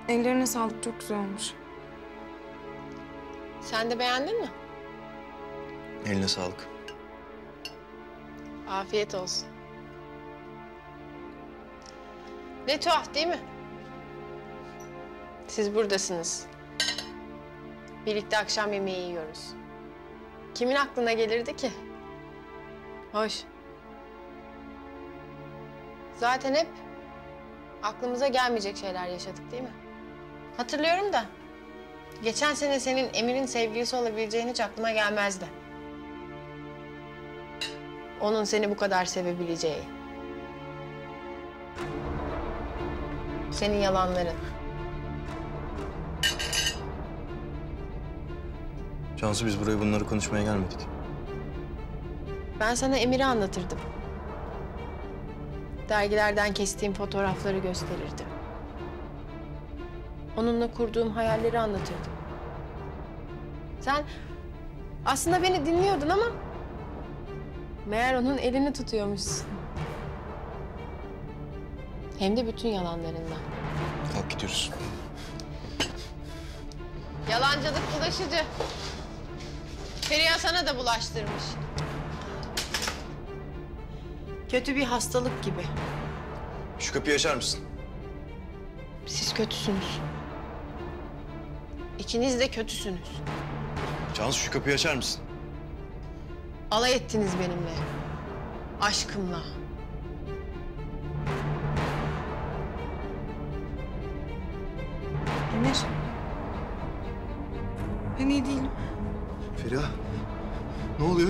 Ellerine sağlık, çok güzel olmuş. Sen de beğendin mi? Eline sağlık. Afiyet olsun. Ne tuhaf değil mi? Siz buradasınız. Birlikte akşam yemeği yiyoruz. Kimin aklına gelirdi ki? Hoş. Zaten hep aklımıza gelmeyecek şeyler yaşadık değil mi? Hatırlıyorum da geçen sene senin Emir'in sevgilisi olabileceğin hiç aklıma gelmezdi. Onun seni bu kadar sevebileceği. Senin yalanların. Cansu, biz buraya bunları konuşmaya gelmedik. Ben sana Emir'i anlatırdım. Dergilerden kestiğim fotoğrafları gösterirdim. Onunla kurduğum hayalleri anlatırdım. Sen aslında beni dinliyordun ama meğer onun elini tutuyormuşsun. Hem de bütün yalanlarından. Kalk gidiyoruz. Yalancılık bulaşıcı. Feriha sana da bulaştırmış. Kötü bir hastalık gibi. Şu kapıyı açar mısın? Siz kötüsünüz. İkiniz de kötüsünüz. Cansu, şu kapıyı açar mısın? Alay ettiniz benimle. Aşkımla. Emir. Ben iyi değilim. Feriha, ne oluyor?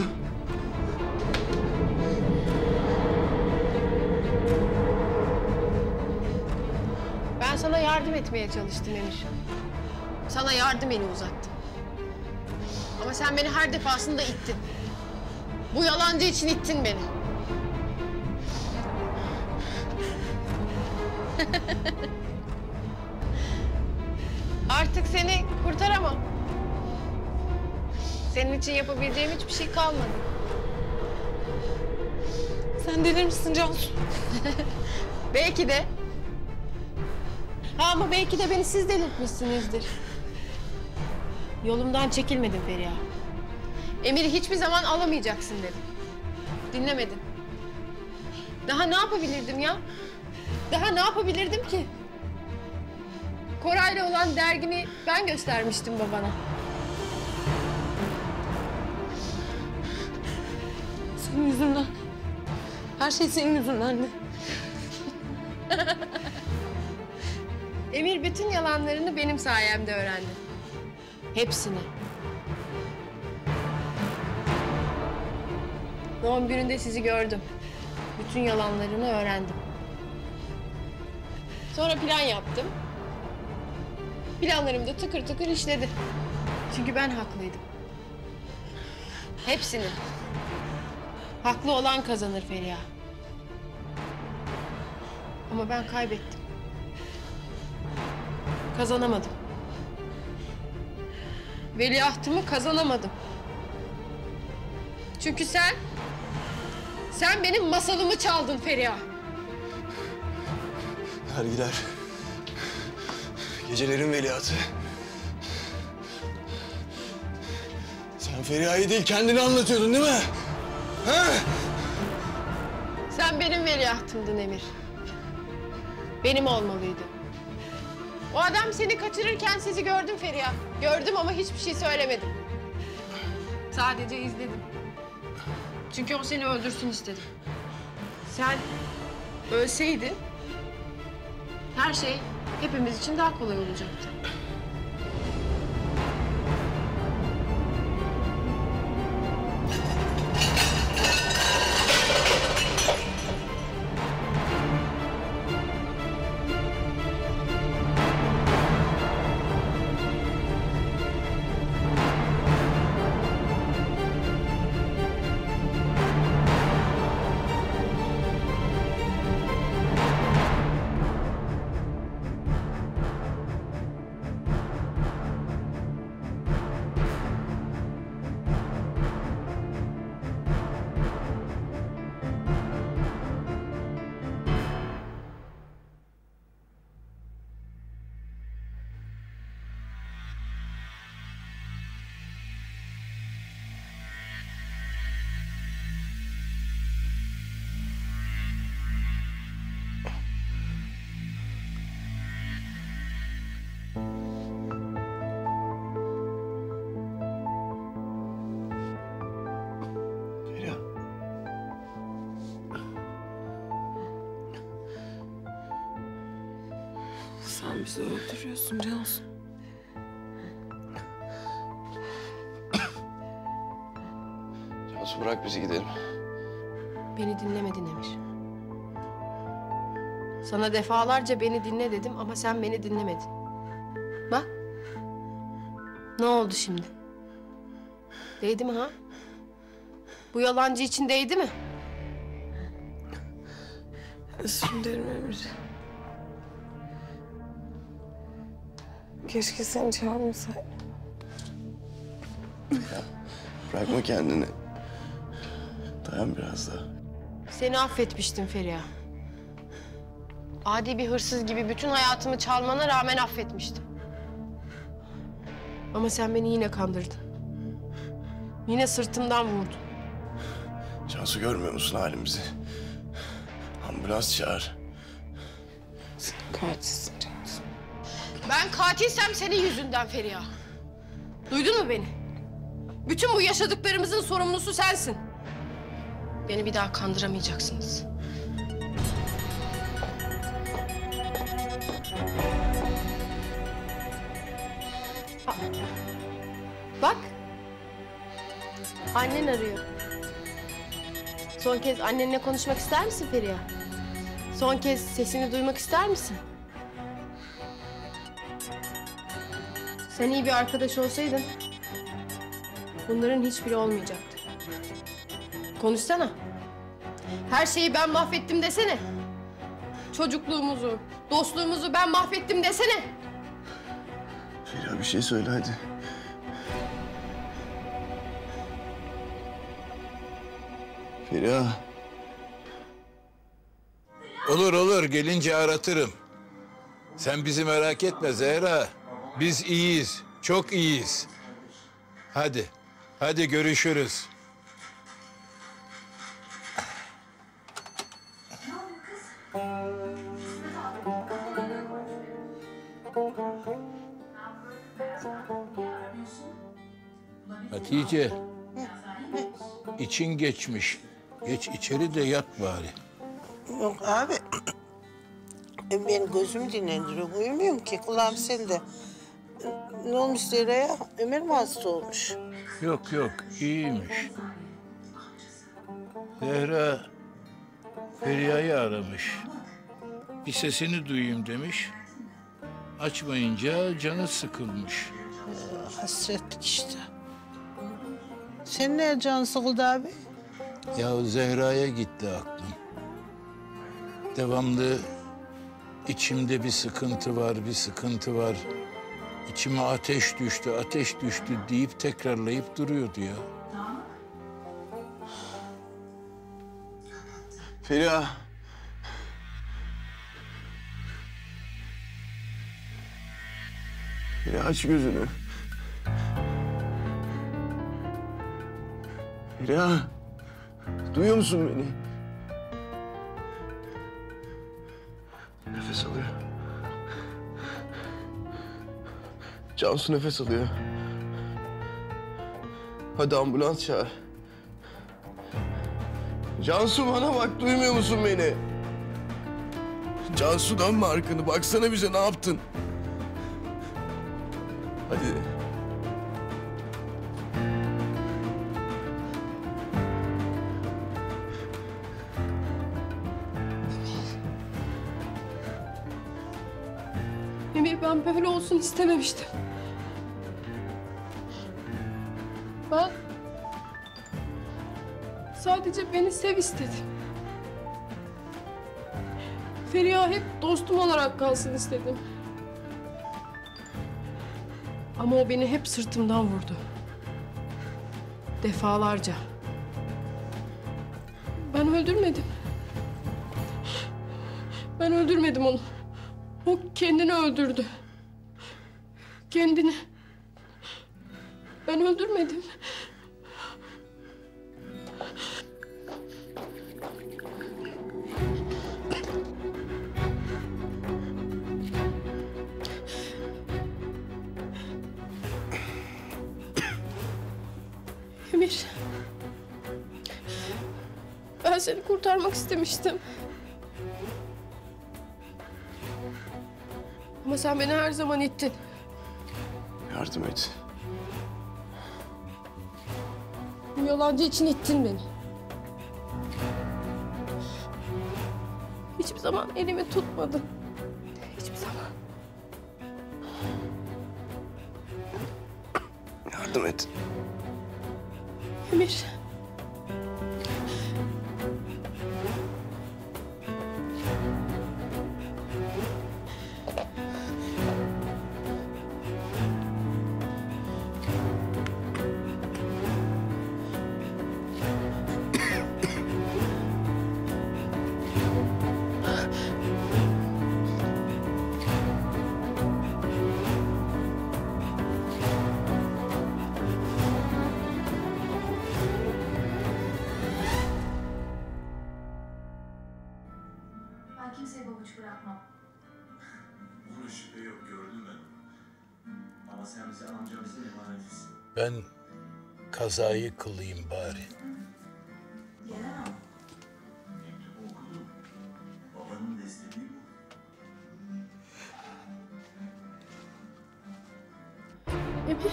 Ben sana yardım etmeye çalıştım Emir. Sana yardım eli uzattım. Ama sen beni her defasında ittin. Bu yalancı için ittin beni. Artık seni kurtaramam. Senin için yapabileceğim hiçbir şey kalmadı. Sen delirmişsin Cansu. Belki de. Ha, ama belki de beni siz delirtmişsinizdir. Yolumdan çekilmedim Feriha. Emir'i hiçbir zaman alamayacaksın dedim. Dinlemedin. Daha ne yapabilirdim ya? Daha ne yapabilirdim ki? Koray'la olan dergini ben göstermiştim babana. Senin yüzünden. Her şey senin yüzündendi. Emir bütün yalanlarını benim sayemde öğrendi. Hepsini. Doğum gününde sizi gördüm. Bütün yalanlarını öğrendim. Sonra plan yaptım. Planlarım da tıkır tıkır işledi. Çünkü ben haklıydım. Hepsini. Haklı olan kazanır Feriha. Ama ben kaybettim. Kazanamadım. Veliahtımı kazanamadım. Çünkü sen benim masalımı çaldın Feriha. Dergiler. Gecelerin veliahtı. Sen Feriha'yı değil, kendini anlatıyordun değil mi? Ha? Sen benim veliahtımdın Emir. Benim olmalıydı. O adam seni kaçırırken sizi gördüm Feriha. Gördüm ama hiçbir şey söylemedim. Sadece izledim. Çünkü o seni öldürsün istedim. Sen ölseydin her şey hepimiz için daha kolay olacaktı. Sen bizi öldürüyorsun Cansu. Cansu bırak bizi gidelim. Beni dinlemedin Emir. Sana defalarca beni dinle dedim ama sen beni dinlemedin. Bak. Ne oldu şimdi? Değdi mi ha? Bu yalancı için değdi mi? Özür dilerim Emir. Keşke seni çağırmasaydım. Bırakma kendini. Dayan biraz daha. Seni affetmiştim Feriha. Adi bir hırsız gibi bütün hayatımı çalmana rağmen affetmiştim. Ama sen beni yine kandırdın. Yine sırtımdan vurdun. Cansu görmüyor musun halimizi? Ambulans çağır. Sen katilsin Cansu. Ben katilsem senin yüzünden Feriha. Duydun mu beni? Bütün bu yaşadıklarımızın sorumlusu sensin. Beni bir daha kandıramayacaksınız. Bak. Annen arıyor. Son kez annenle konuşmak ister misin Feriha? Son kez sesini duymak ister misin? Sen iyi bir arkadaş olsaydın bunların hiçbiri olmayacaktı. Konuşsana. Her şeyi ben mahvettim desene. Çocukluğumuzu, dostluğumuzu ben mahvettim desene. Feriha bir şey söyle hadi. Feriha. Olur olur, gelince aratırım. Sen bizi merak etme Zehra. Biz iyiyiz, çok iyiyiz. Hadi, hadi görüşürüz. Hatice, için geçmiş. Geç içeri de yat bari. Yok abi. Ben gözüm dinlendiriyor. Uyumuyorum ki. Kulağım sende. Ne olmuş Zehra'ya? Ömer mi hasta olmuş? Yok yok, iyiymiş. Zehra Feriha'yı aramış. Bir sesini duyayım demiş. Açmayınca canı sıkılmış. Hasretlik işte. Senin ne canın sıkıldı abi? Ya Zehra'ya gitti aklım. Devamlı içimde bir sıkıntı var, bir sıkıntı var. İçime ateş düştü, ateş düştü deyip tekrarlayıp duruyordu ya. Feriha. Feriha aç gözünü. Feriha. Duyuyor musun beni? Nefes alıyor. Cansu nefes alıyor. Hadi ambulans çağır. Cansu bana bak, duymuyor musun beni? Cansu dönme arkanı, baksana bize ne yaptın? Hadi. Emir, ben böyle olsun istememiştim. Ben sadece beni sev istedim. Feriha hep dostum olarak kalsın istedim. Ama o beni hep sırtımdan vurdu. Defalarca. Ben öldürmedim. Ben öldürmedim onu. O kendini öldürdü. Kendini. Ben öldürmedim. Emir. Ben seni kurtarmak istemiştim. Ama sen beni her zaman ittin. Yardım et. Bu yalancı için ittin beni. Hiçbir zaman elimi tutmadın. Hiçbir zaman. Yardım et. Emir. Ben kimseye babuç bırakmam. Bunun şüphe yok, gördüm ben. Ama sen bize amcamızın emanetisin. Ben kazayı kılayım bari. Gelemem. Mektubu okudum. Babanın desteği bu. Emir.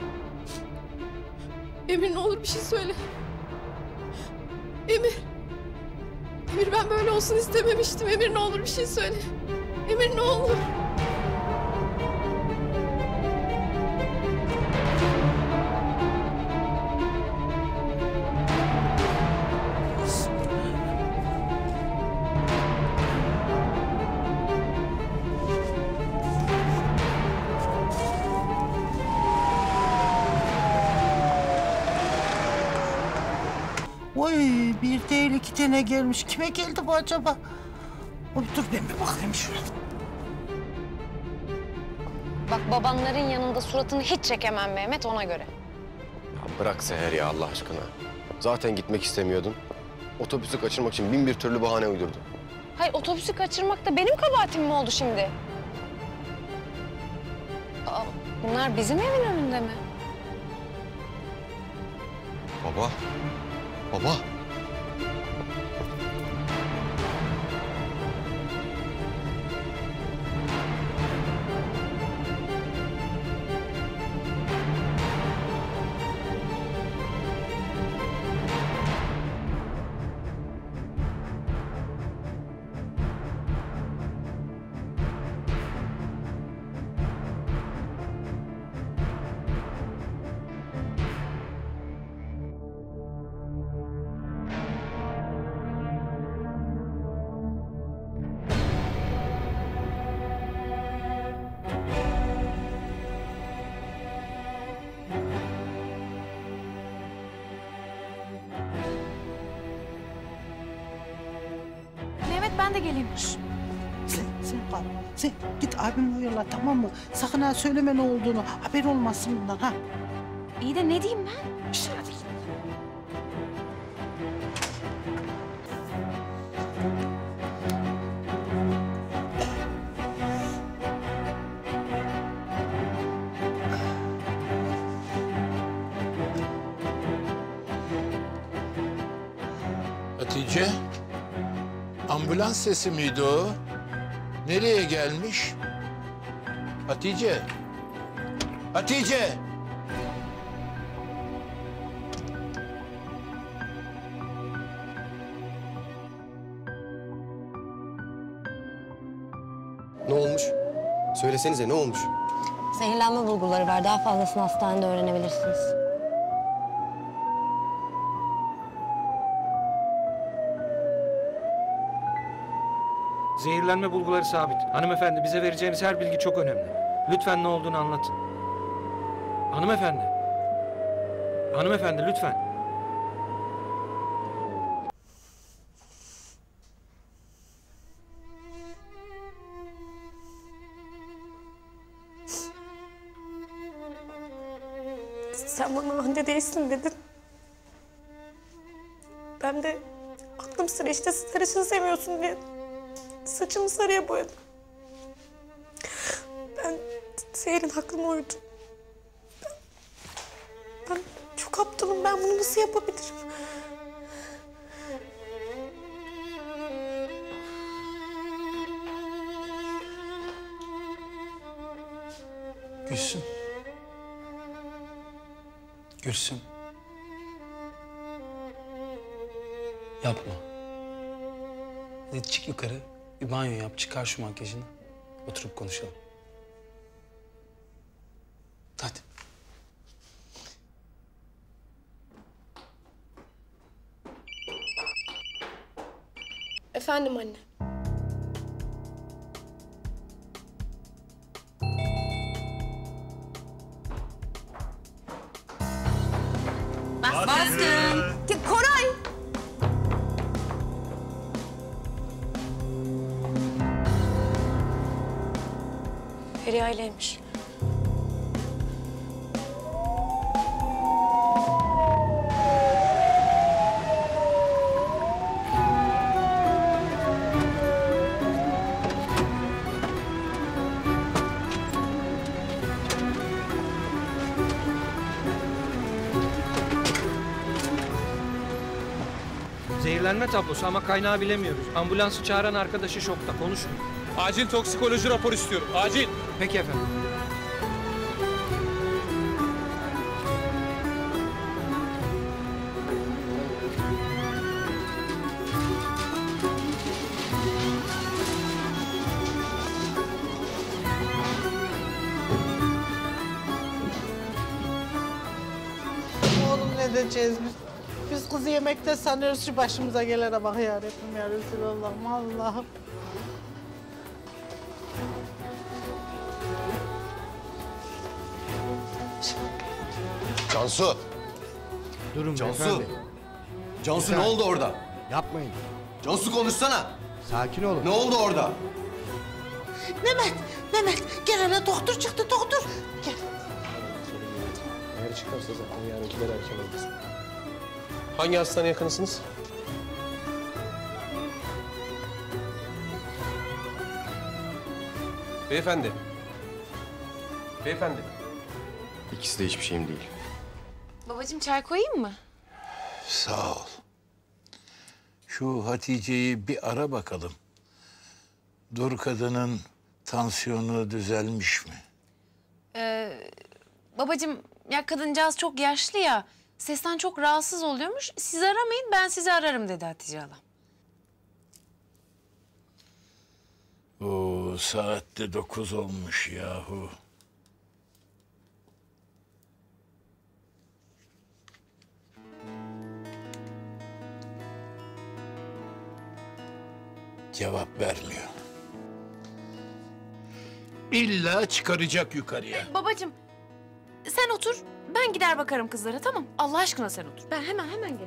Emir ne olur bir şey söyle. Emir. Emir ben böyle olsun istememiştim. Emir ne olur bir şey söyle. Emir ne olur. Oy bir değil 2 tane gelmiş. Kime geldi bu acaba? Oy, dur ben bir bakayım şuna. Bak babanların yanında suratını hiç çekemem Mehmet, ona göre. Ya bırak Seher ya Allah aşkına. Zaten gitmek istemiyordun. Otobüsü kaçırmak için bin bir türlü bahane uydurdun. Hayır, otobüsü kaçırmak da benim kabahatim mi oldu şimdi? Aa, bunlar bizim evin önünde mi? Baba. Baba. Mehmet ben de geleyim. Sen kal. Sen git abimle oyala, tamam mı? Sakın ha söyleme ne olduğunu. Haber olmasın bundan ha. İyi de ne diyeyim ben? İşte hadi. Hatice, ambulans sesi miydi o? Nereye gelmiş? Hatice! Hatice! Ne olmuş? Söylesenize ne olmuş? Zehirlenme bulguları var. Daha fazlasını hastanede öğrenebilirsiniz. Zehirlenme bulguları sabit. Hanımefendi, bize vereceğiniz her bilgi çok önemli. Lütfen ne olduğunu anlatın. Hanımefendi. Hanımefendi lütfen. Sen bana anne değilsin dedin. Ben de aklım sıra işte sarışın seviyorsun diye saçımı sarıya boyadım. Ben Seher'in aklına uydum. Ben çok aptalım. Ben bunu nasıl yapabilirim? Gülsüm. Gülsüm. Yapma. Hadi çık yukarı. Bir banyo yap. Çıkar şu makyajını. Oturup konuşalım. Hadi. Efendim anne. Baskın. Koray! Feriha ileymiş. Zehirlenme tablosu ama kaynağı bilemiyoruz. Ambulansı çağıran arkadaşı şokta. Konuşmuyor. Acil toksikoloji raporu istiyorum. Acil. Peki efendim. Oğlum ne diyeceğiz biz? Biz kızı yemekte sanıyoruz, şu başımıza gelene bak ya Rabbim ya Resulallah'ım Allah'ım. Cansu! Durun Cansu! beyefendi. Cansu ne oldu orada? Yapmayın. Cansu konuşsana! Sakin olun. Ne oldu orada? Mehmet gel hele, doktor çıktı doktor. Gel. Eğer çıkarsa zaten yarın gider erken oluruz. Hangi hastaneye yakınsınız? Beyefendi. Beyefendi. İkisi de hiçbir şeyim değil. Babacığım çay koyayım mı? Sağ ol. Şu Hatice'yi bir ara bakalım. Dur kadının tansiyonu düzelmiş mi? Babacığım ya kadıncağız çok yaşlı ya. Sesten çok rahatsız oluyormuş. Siz aramayın, ben sizi ararım dedi Hatice hala. Oo, saatte 9 olmuş yahu. Cevap vermiyor. İlla çıkaracak yukarıya. Babacığım sen otur, ben gider bakarım kızlara, tamam? Allah aşkına sen otur. Ben hemen gelirim.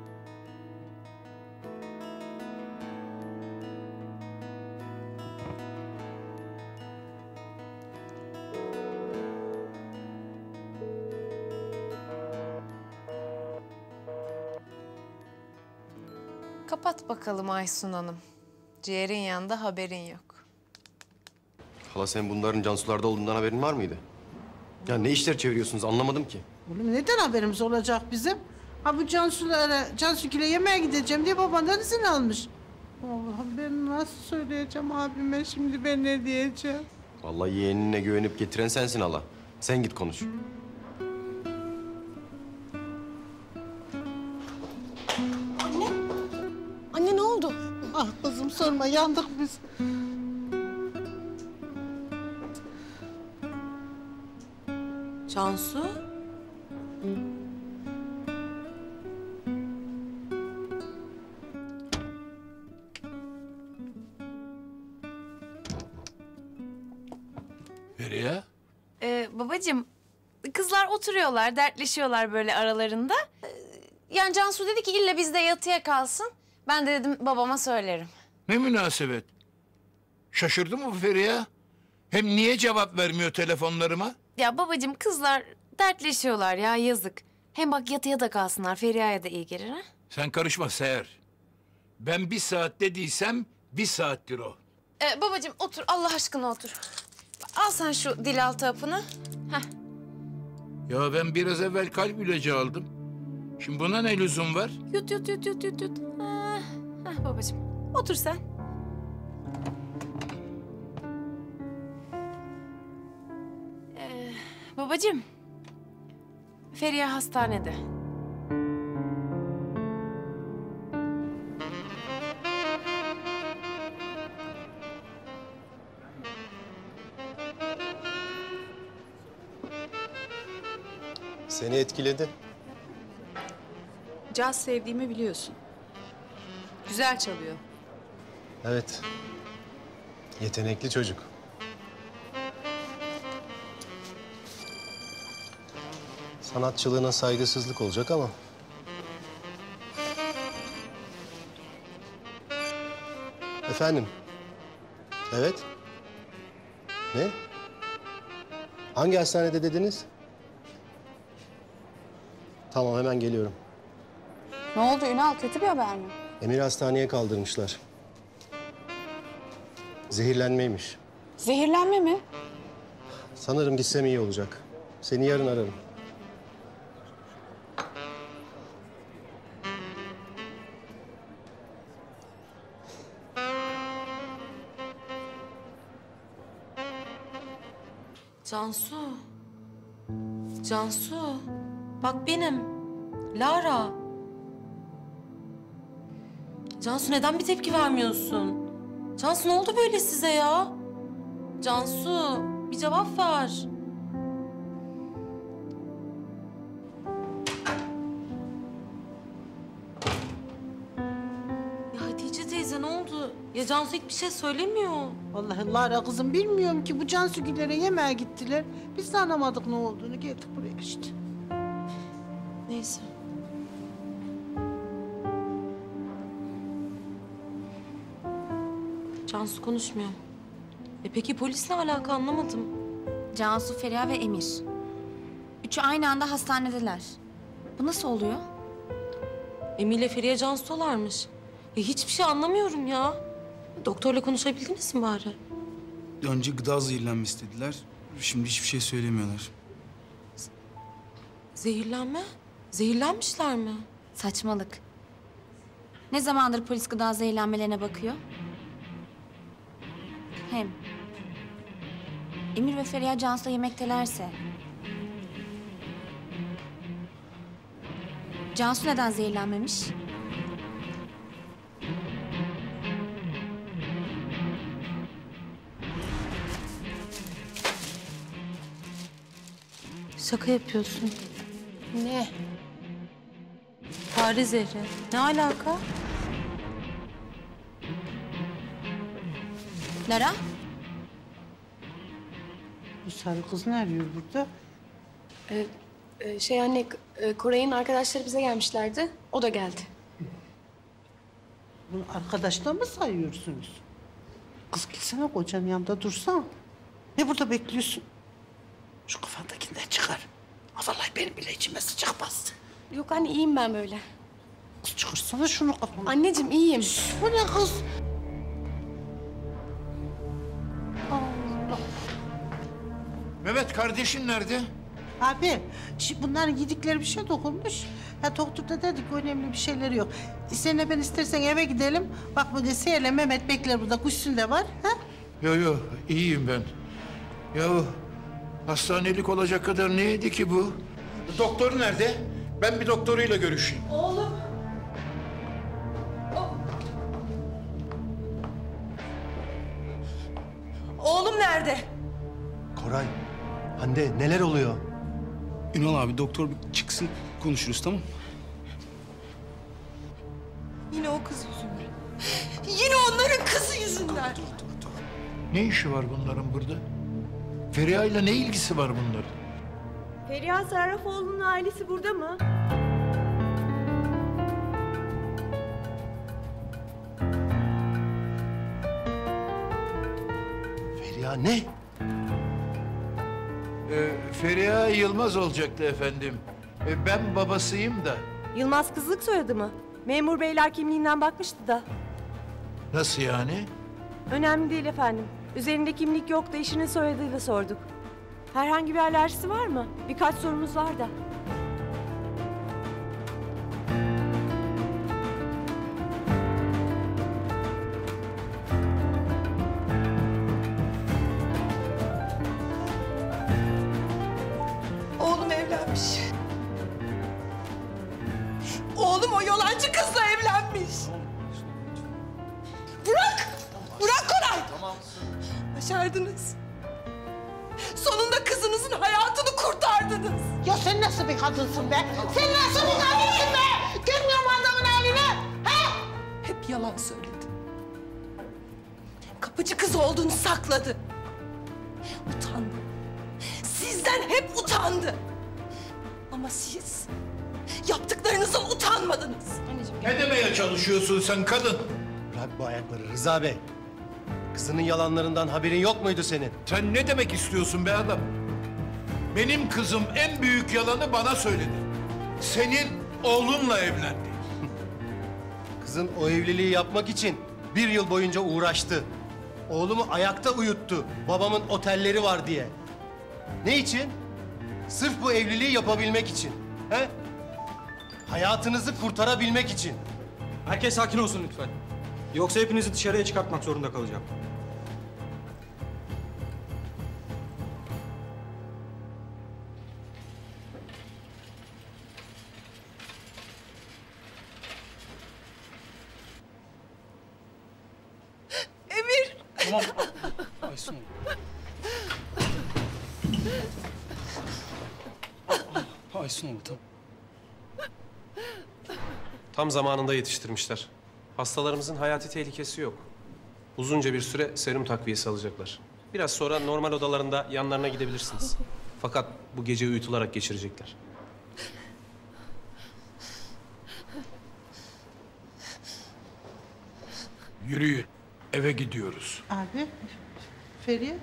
Kapat bakalım Aysun Hanım. Ciğerin yanında haberin yok. Hala sen bunların Cansu'larda olduğundan haberin var mıydı? Ya ne işler çeviriyorsunuz anlamadım ki. Oğlum neden haberimiz olacak bizim? Ha bu Cansu'yla yemeğe gideceğim diye babandan izin almış. Allah'ım ben nasıl söyleyeceğim abime şimdi, ben ne diyeceğim? Vallahi yeğenine güvenip getiren sensin hala. Sen git konuş. Anne ne oldu? Ah kızım sorma, yandık biz. Cansu. Feriha? Babacığım, kızlar oturuyorlar, dertleşiyorlar böyle aralarında. Yani Cansu dedi ki illa bizde yatıya kalsın. Ben de dedim babama söylerim. Ne münasebet? Şaşırdı mı bu Feriha? Hem niye cevap vermiyor telefonlarıma? Ya babacığım kızlar dertleşiyorlar ya, yazık. Hem bak yatıya da kalsınlar, Feriha'ya da iyi gelir ha. Sen karışma Seher. Ben 1 saat dediysem 1 saattir o. Babacığım otur, Allah aşkına otur. Al sen şu dil altı hapını. Heh. Ya ben biraz evvel kalp ilacı aldım. Şimdi buna ne lüzum var? Yut. Babacığım otur sen. Babacığım, Feriha hastanede. Seni etkiledi. Caz sevdiğimi biliyorsun. Güzel çalıyor. Evet. Yetenekli çocuk. Sanatçılığına saygısızlık olacak ama. Efendim? Evet. Ne? Hangi hastanede dediniz? Tamam, hemen geliyorum. Ne oldu Ünal? Kötü bir haber mi? Emir'i hastaneye kaldırmışlar. Zehirlenmeymiş. Zehirlenme mi? Sanırım gitsem iyi olacak. Seni yarın ararım. Cansu. Cansu. Bak benim. Lara. Cansu neden bir tepki vermiyorsun? Cansu ne oldu böyle size ya? Cansu bir cevap ver. Ya Hatice teyze ne oldu? Ya Cansu hiçbir şey söylemiyor. Vallahi Lara kızım bilmiyorum ki bu Cansugilere yemeğe gittiler. Biz de anlamadık ne olduğunu. Geldik buraya işte. Neyse. Cansu konuşmuyor. Peki polisle alaka anlamadım. Cansu, Feriha ve Emir. Üçü aynı anda hastanedeler. Bu nasıl oluyor? Emir ile Feriha Cansu'larmış. Hiçbir şey anlamıyorum ya. Doktorla konuşabildiniz mi bari? Önce gıda zehirlenmesi dediler. Şimdi hiçbir şey söylemiyorlar. Zehirlenme? Zehirlenmişler mi? Saçmalık. Ne zamandır polis gıda zehirlenmelerine bakıyor? Hem Emir ve Feriha Cansu'la yemektelerse Cansu neden zehirlenmemiş? Şaka yapıyorsun. Ne? Fare zehri. Ne alaka? Lara? Bu sarı kız ne arıyor burada? Anne, Koray'ın arkadaşları bize gelmişlerdi. O da geldi. Bunu arkadaşlar mı sayıyorsunuz? Kız gitsene kocanın yanında dursan. Ne burada bekliyorsun? Şu kafandakini de çıkar. Ha, vallahi benim bile içime sıcak bastı. Yok anne, iyiyim ben böyle. Kız çıkarsana şunu kafana. Anneciğim iyiyim. Bu ne kız? Allah. Mehmet kardeşin nerede? Abi, bunların yedikleri bir şey dokunmuş. Ha, doktor da dedi ki önemli bir şeyleri yok. Seninle ben istersen eve gidelim. Bak bu Seher'le Mehmet bekler burada. Kuşsun da var. Ha? Yo iyiyim ben. Ya hastanelik olacak kadar ne yedi ki bu? Doktor nerede? Ben bir doktoruyla görüşeyim. Oğlum. Oğlum nerede? Koray, Hande neler oluyor? Ünal abi doktor bir çıksın konuşuruz tamam mı? Yine o kız yüzünden. Yine onların kızı yüzünden. Ne işi var bunların burada? Feriha ile ne ilgisi var bunların? Feriha Sarrafoğlu'nun ailesi burada mı? Feriha ne? Feriha Yılmaz olacaktı efendim. Ben babasıyım da. Yılmaz kızlık soyadı mı? Memur beyler kimliğinden bakmıştı da. Nasıl yani? Önemli değil efendim. Üzerinde kimlik yok da eşinin soyadıyla sorduk. Herhangi bir alerjisi var mı? Birkaç sorumuz var da. evlenmiş. Oğlum o yalancı kızla evlenmiş. Bırak! Bırak Koray! Başardınız. Sonunda kızınızın hayatını kurtardınız. Ya sen nasıl bir kadınsın be? Sen nasıl bir kadınsın be? Görmüyor musun adamın halini? He? Hep yalan söyledi. Kapıcı kız olduğunu sakladı. Utandı. Sizden hep utandı. Ama siz yaptıklarınızdan utanmadınız. Ne demeye çalışıyorsun sen kadın? Bırak bu ayakları Rıza Bey. Kızının yalanlarından haberin yok muydu senin? Sen ne demek istiyorsun be adam? Benim kızım en büyük yalanı bana söyledi. Senin oğlunla evlendi. Kızın o evliliği yapmak için 1 yıl boyunca uğraştı. Oğlumu ayakta uyuttu. Babamın otelleri var diye. Ne için? Sırf bu evliliği yapabilmek için. He? Hayatınızı kurtarabilmek için. Herkes sakin olsun lütfen. Yoksa hepinizi dışarıya çıkartmak zorunda kalacağım. Emir! Tamam. Aysun. Aysun Hanım tamam. Tam zamanında yetiştirmişler. Hastalarımızın hayati tehlikesi yok. Uzunca bir süre serum takviyesi alacaklar. Biraz sonra normal odalarında yanlarına gidebilirsiniz. Fakat bu gece uyutularak geçirecekler. Yürüyün. Eve gidiyoruz. Abi, Feriye.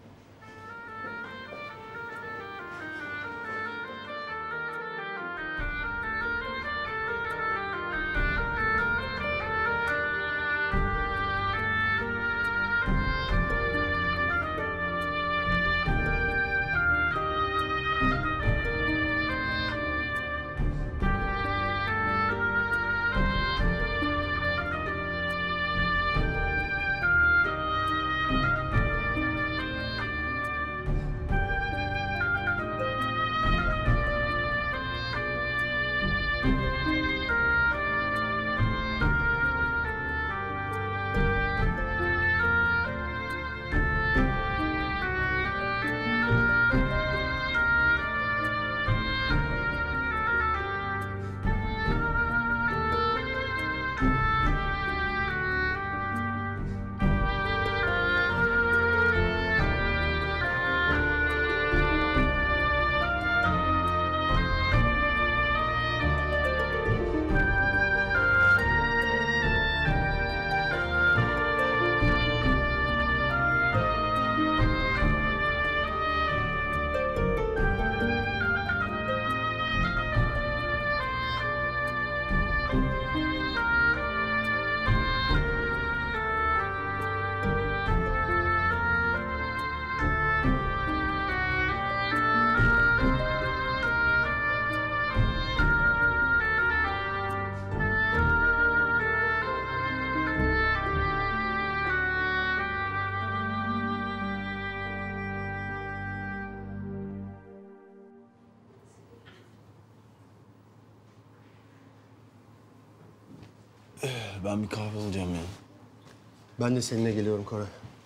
Ben bir kahve alacağım ya. Ben de seninle geliyorum Koray.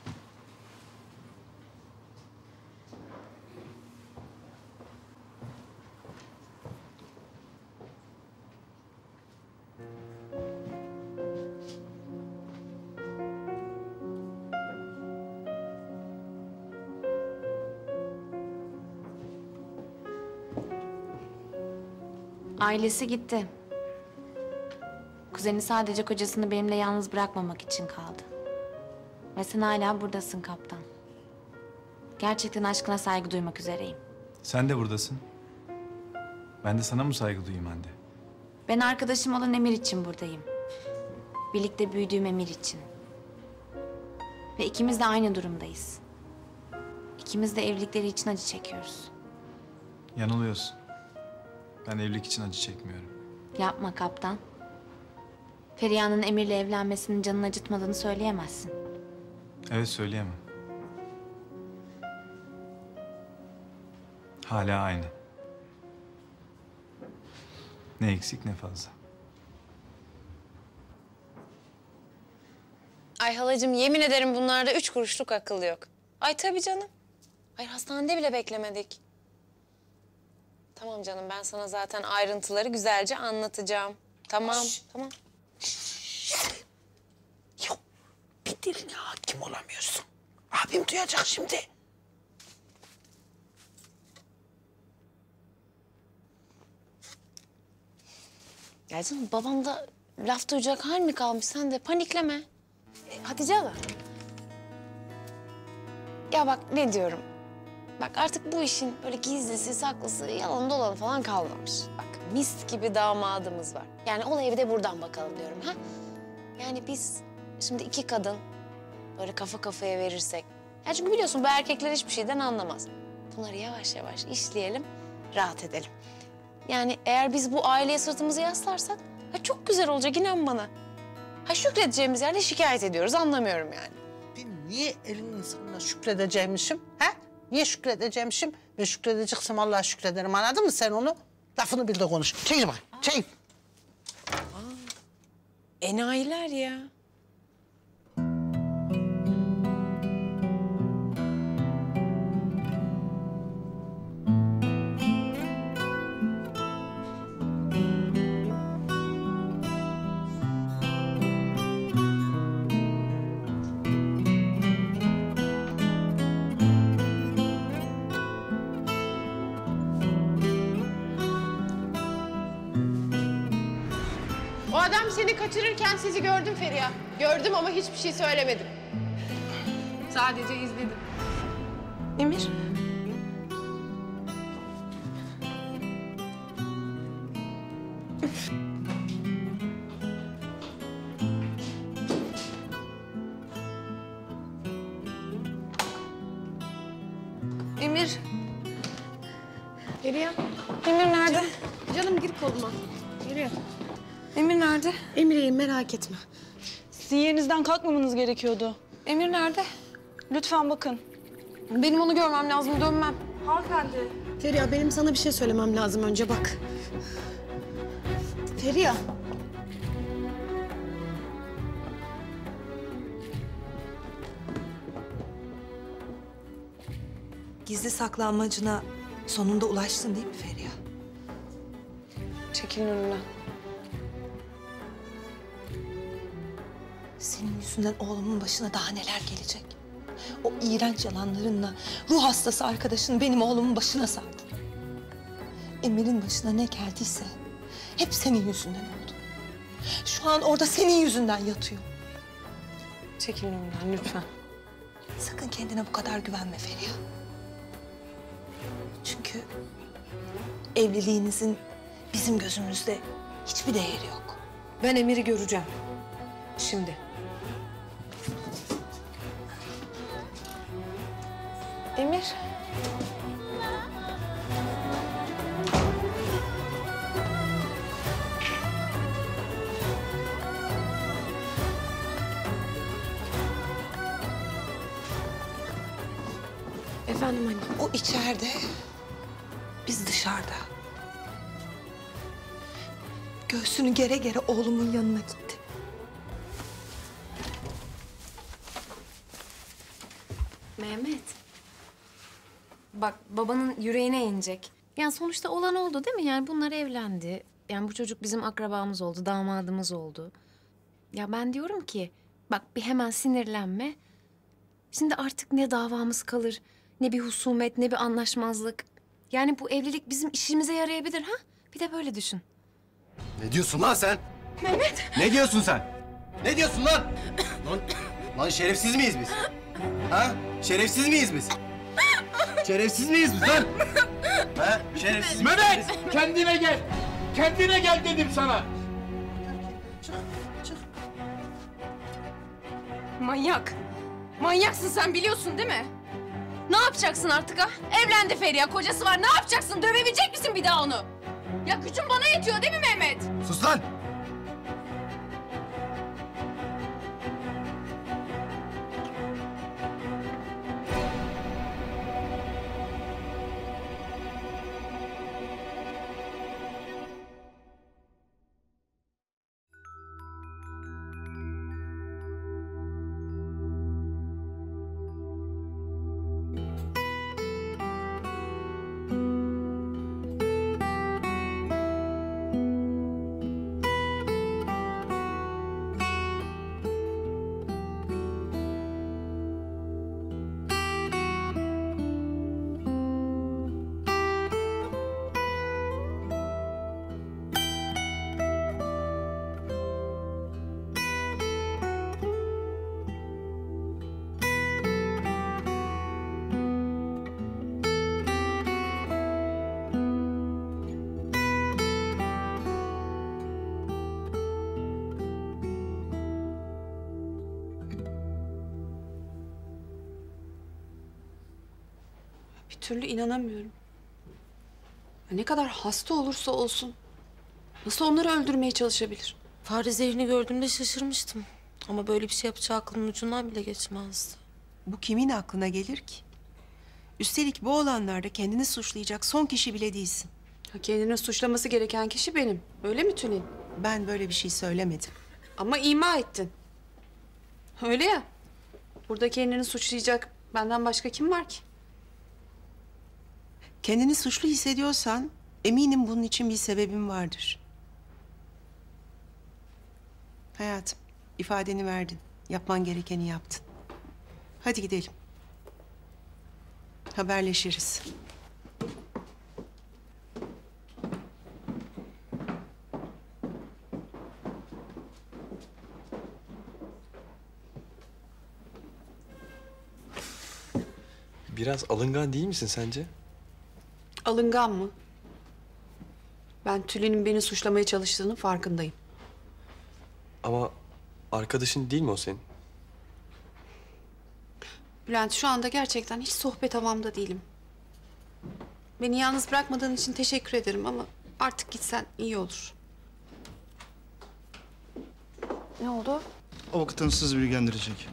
Ailesi gitti. Kuzeni sadece kocasını benimle yalnız bırakmamak için kaldı. Ve sen hala buradasın kaptan. Gerçekten aşkına saygı duymak üzereyim. Sen de buradasın. Ben de sana mı saygı duyayım Hande? Ben arkadaşım olan Emir için buradayım. Birlikte büyüdüğüm Emir için. Ve ikimiz de aynı durumdayız. İkimiz de evlilikleri için acı çekiyoruz. Yanılıyorsun. Ben evlilik için acı çekmiyorum. Yapma kaptan. Feriha'nın Emir'le evlenmesinin canını acıtmadığını söyleyemezsin. Evet söyleyemem. Hala aynı. Ne eksik ne fazla. Ay halacığım yemin ederim bunlarda 3 kuruşluk akıl yok. Ay tabii canım. Hayır hastanede bile beklemedik. Tamam canım ben sana zaten ayrıntıları güzelce anlatacağım. Tamam, tamam. Yok, bir diline hakim olamıyorsun. Abim duyacak şimdi. Ya canım babam da laf duyacak hal mi kalmış? Sen de panikleme. Hatice hala. Ya bak ne diyorum. Bak artık bu işin böyle gizlisi, saklısı, yalan dolanı falan kalmamış. Bak mis gibi damadımız var. Yani olaya bir de buradan bakalım diyorum ha. Yani biz şimdi 2 kadın böyle kafa kafaya verirsek. Ya çünkü biliyorsun bu erkekler hiçbir şeyden anlamaz. Bunları yavaş yavaş işleyelim, rahat edelim. Yani eğer biz bu aileye sırtımızı yaslarsak ha çok güzel olacak inan bana. Ha şükredeceğimiz yerde şikayet ediyoruz anlamıyorum yani. Ben niye elin insanına şükredeceğimişim? Ha? Niye şükredeceğimişim? Ben şükredeceksem Allah'a şükrederim. Anladın mı sen onu? Lafını bil de konuş. Çekil bak, çekil. Enayiler ya. O adam seni kaçırırken sizi gördüm Feriha. Gördüm ama hiçbir şey söylemedim. Sadece izledim. Emir. Emir. Feriha. Emir nerede? Canım gir koluma. Feriha. Emir nerede? Emir'eyim merak etme. Sizin yerinizden kalkmamanız gerekiyordu. Emir nerede? Lütfen bakın. Benim onu görmem lazım, dönmem. Hanımefendi. Feriha benim sana bir şey söylemem lazım önce bak. Feriha. Gizli saklanmacına sonunda ulaştın değil mi Feriha? Çekilin önümden. Senin yüzünden oğlumun başına daha neler gelecek. O iğrenç yalanlarınla ruh hastası arkadaşın benim oğlumun başına sardı. Emir'in başına ne geldiyse hep senin yüzünden oldu. Şu an orada senin yüzünden yatıyor. Çekilin önümden lütfen. Sakın kendine bu kadar güvenme Feriha. Çünkü evliliğinizin bizim gözümüzde hiçbir değeri yok. Ben Emir'i göreceğim. Şimdi. Emir. Efendim anne. O içeride, biz dışarıda. Göğsünü gere gere oğlumun yanına gitti. Mehmet. Bak babanın yüreğine inecek. Yani sonuçta olan oldu değil mi? Yani bunlar evlendi. Yani bu çocuk bizim akrabamız oldu, damadımız oldu. Ya ben diyorum ki bak bir hemen sinirlenme. Şimdi artık ne davamız kalır, ne bir husumet, ne bir anlaşmazlık. Yani bu evlilik bizim işimize yarayabilir ha? Bir de böyle düşün. Ne diyorsun lan sen? Mehmet. Ne diyorsun sen? Ne diyorsun lan? Lan şerefsiz miyiz biz? Ha? Şerefsiz miyiz biz? Şerefsiz miyiz biz lan? Ha? Şerefsiz miyiz Mehmet! biz? Kendine gel! Kendine gel dedim sana! Manyak. Manyaksın sen biliyorsun değil mi? Ne yapacaksın artık ha? Evlendi Feriha, kocası var. Ne yapacaksın? Dövebilecek misin bir daha onu? Ya gücün bana yetiyor değil mi Mehmet? Sus lan! Bir türlü inanamıyorum. Ne kadar hasta olursa olsun nasıl onları öldürmeye çalışabilir? Fare zehrini gördüğümde şaşırmıştım. Ama böyle bir şey yapacağı aklımın ucundan bile geçmezdi. Bu kimin aklına gelir ki? Üstelik bu olanlarda kendini suçlayacak son kişi bile değilsin. Kendini suçlaması gereken kişi benim. Öyle mi Tülin? Ben böyle bir şey söylemedim. Ama ima ettin. Öyle ya. Burada kendini suçlayacak benden başka kim var ki? Kendini suçlu hissediyorsan eminim bunun için bir sebebin vardır. Hayatım, ifadeni verdin. Yapman gerekeni yaptın. Hadi gidelim. Haberleşiriz. Biraz alıngan değil misin sence? Alıngan mı? Ben Tülin'in beni suçlamaya çalıştığının farkındayım. Ama arkadaşın değil mi o senin? Bülent, şu anda gerçekten hiç sohbet havamda değilim. Beni yalnız bırakmadığın için teşekkür ederim ama artık gitsen iyi olur. Ne oldu? Avukatın sizi bilgilendirecek.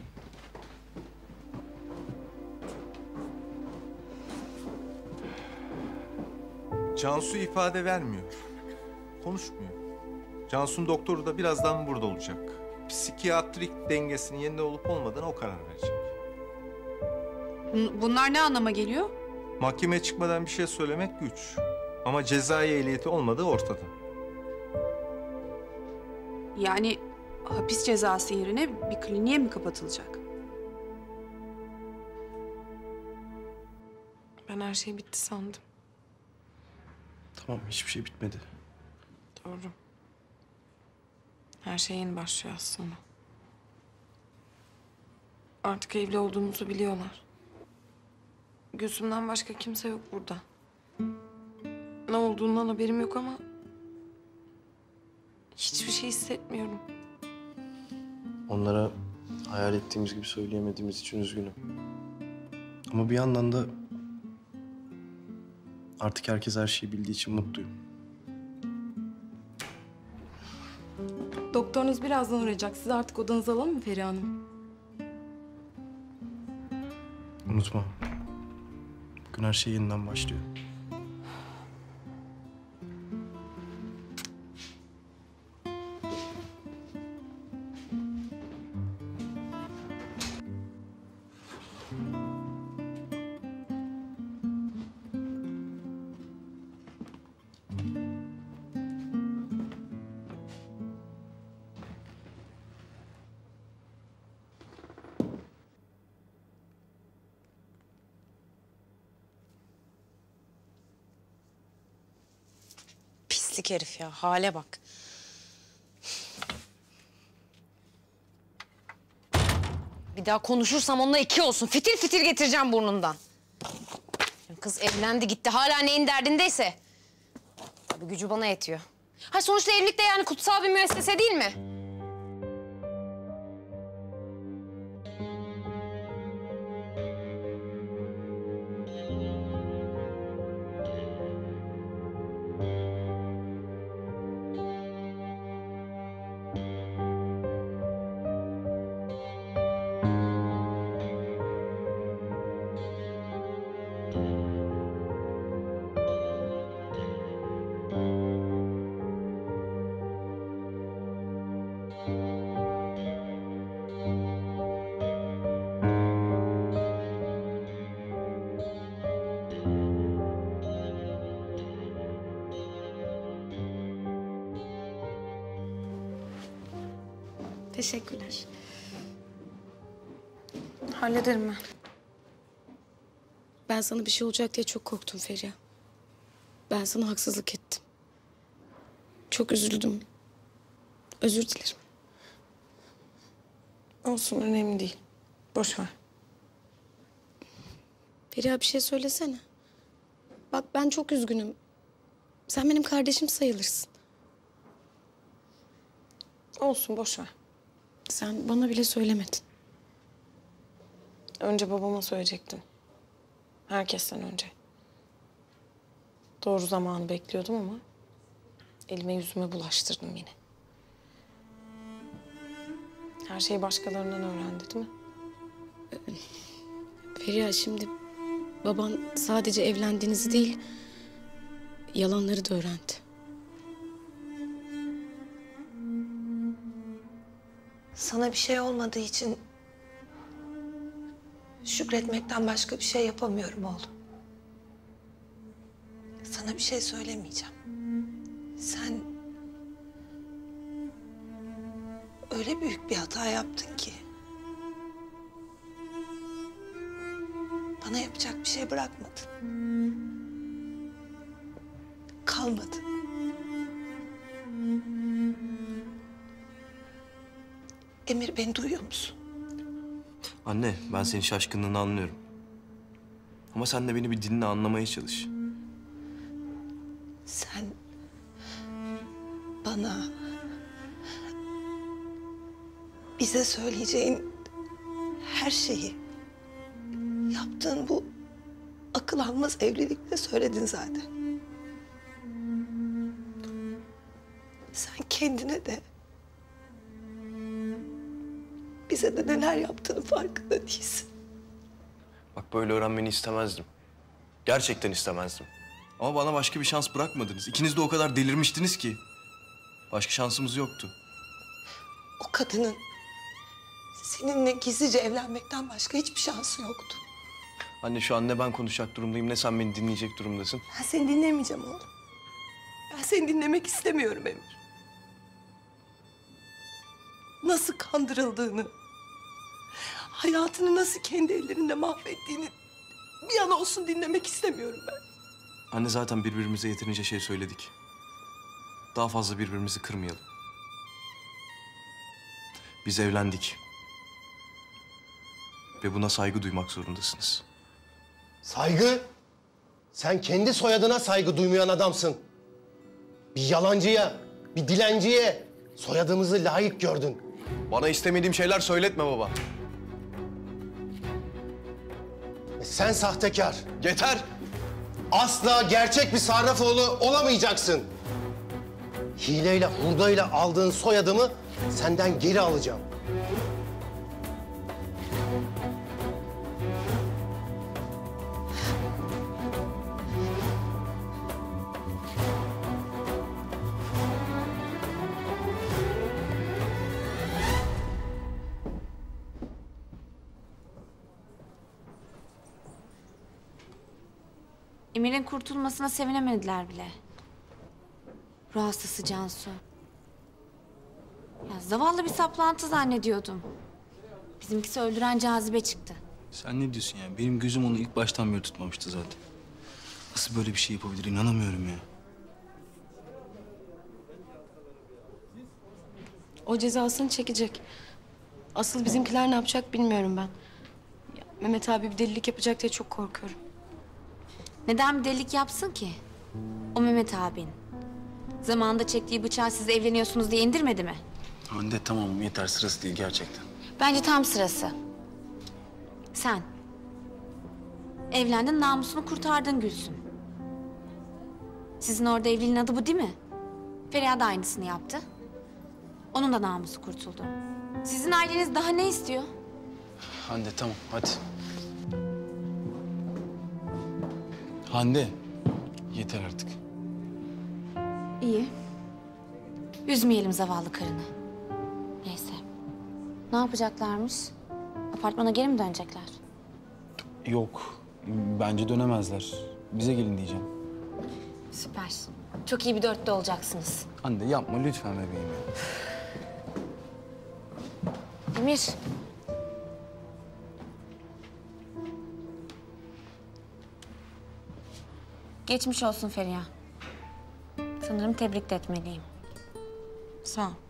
Cansu ifade vermiyor. Konuşmuyor. Cansu'nun doktoru da birazdan burada olacak. Psikiyatrik dengesinin yerinde olup olmadığına o karar verecek. Bunlar ne anlama geliyor? Mahkemeye çıkmadan bir şey söylemek güç. Ama cezai ehliyeti olmadığı ortada. Yani hapis cezası yerine bir kliniğe mi kapatılacak? Ben her şey bitti sandım. Tamam, hiçbir şey bitmedi. Doğru. Her şey yeni başlıyor aslında. Artık evli olduğumuzu biliyorlar. Gülsüm'den başka kimse yok burada. Ne olduğundan haberim yok ama... hiçbir şey hissetmiyorum. Onlara hayal ettiğimiz gibi söyleyemediğimiz için üzgünüm. Ama bir yandan da artık herkes her şeyi bildiği için mutluyum. Doktorunuz birazdan uğrayacak. Siz artık odanıza alalım mı Feriha Hanım? Unutma. Bugün her şey yeniden başlıyor. Pislik herif ya. Hale bak. Bir daha konuşursam onunla iki olsun. Fitil fitil getireceğim burnundan. Kız evlendi gitti. Hala neyin derdindeyse. Bu gücü bana yetiyor. Ha sonuçta evlilik de yani kutsal bir müessese değil mi? Teşekkürler. Hallederim ben. Ben sana bir şey olacak diye çok korktum Feriha. Ben sana haksızlık ettim. Çok üzüldüm. Özür dilerim. Olsun, önemli değil. Boş ver. Feriha bir şey söylesene. Bak ben çok üzgünüm. Sen benim kardeşim sayılırsın. Olsun, boş ver. Sen bana bile söylemedin. Önce babama söyleyecektin. Herkesten önce. Doğru zamanı bekliyordum ama elime yüzüme bulaştırdım yine. Her şeyi başkalarından öğrendi değil mi? Feriha, şimdi baban sadece evlendiğinizi değil, yalanları da öğrendi. Sana bir şey olmadığı için şükretmekten başka bir şey yapamıyorum oğlum. Sana bir şey söylemeyeceğim. Sen öyle büyük bir hata yaptın ki bana yapacak bir şey bırakmadın. Kalmadı. Emir, beni duyuyor musun? Anne, ben senin şaşkınlığını anlıyorum. Ama sen de beni bir dinle, anlamaya çalış. Sen bana, bize söyleyeceğin her şeyi yaptığın bu akıl almaz evlilikle söyledin zaten. Sen kendine de bize de neler yaptığını farkında değilsin. Bak, böyle öğrenmeni istemezdim. Gerçekten istemezdim. Ama bana başka bir şans bırakmadınız. İkiniz de o kadar delirmiştiniz ki. Başka şansımız yoktu. O kadının seninle gizlice evlenmekten başka hiçbir şansı yoktu. Anne, şu an ne ben konuşacak durumdayım, ne sen beni dinleyecek durumdasın. Ben seni dinlemeyeceğim oğlum. Ben seni dinlemek istemiyorum Emir. Nasıl kandırıldığını, hayatını nasıl kendi ellerinde mahvettiğini bir an olsun dinlemek istemiyorum ben. Anne, zaten birbirimize yeterince şey söyledik. Daha fazla birbirimizi kırmayalım. Biz evlendik. Ve buna saygı duymak zorundasınız. Saygı? Sen kendi soyadına saygı duymayan adamsın. Bir yalancıya, bir dilenciye soyadımızı layık gördün. Bana istemediğim şeyler söyletme baba. Sen sahtekar. Yeter! Asla gerçek bir Sarrafoğlu olamayacaksın. Hileyle, hurdayla aldığın soyadımı senden geri alacağım. Emir'in kurtulmasına sevinemediler bile. Ruh hastası Cansu. Ya zavallı bir saplantı zannediyordum. Bizimkisi öldüren cazibe çıktı. Sen ne diyorsun ya? Benim gözüm onu ilk baştan beri tutmamıştı zaten. Nasıl böyle bir şey yapabilir? İnanamıyorum ya. O cezasını çekecek. Asıl bizimkiler ne yapacak bilmiyorum ben. Ya, Mehmet abi bir delilik yapacak diye çok korkuyorum. Neden bir delilik yapsın ki? O Mehmet abin. Zamanında çektiği bıçağı siz evleniyorsunuz diye indirmedi mi? Hande, tamam, yeter, sırası değil gerçekten. Bence tam sırası. Sen. Evlendin, namusunu kurtardın Gülsüm. Sizin orada evliliğin adı bu değil mi? Feriha da aynısını yaptı. Onun da namusu kurtuldu. Sizin aileniz daha ne istiyor? Hande, tamam, hadi. Hande, yeter artık. İyi. Üzmeyelim zavallı karını. Neyse. Ne yapacaklarmış? Apartmana geri mi dönecekler? Yok, bence dönemezler. Bize gelin diyeceğim. Süper. Çok iyi bir dörtte olacaksınız. Hande, yapma lütfen bebeğim ya. Emir. Geçmiş olsun Feriha. Sanırım tebrik de etmeliyim. Sağ ol.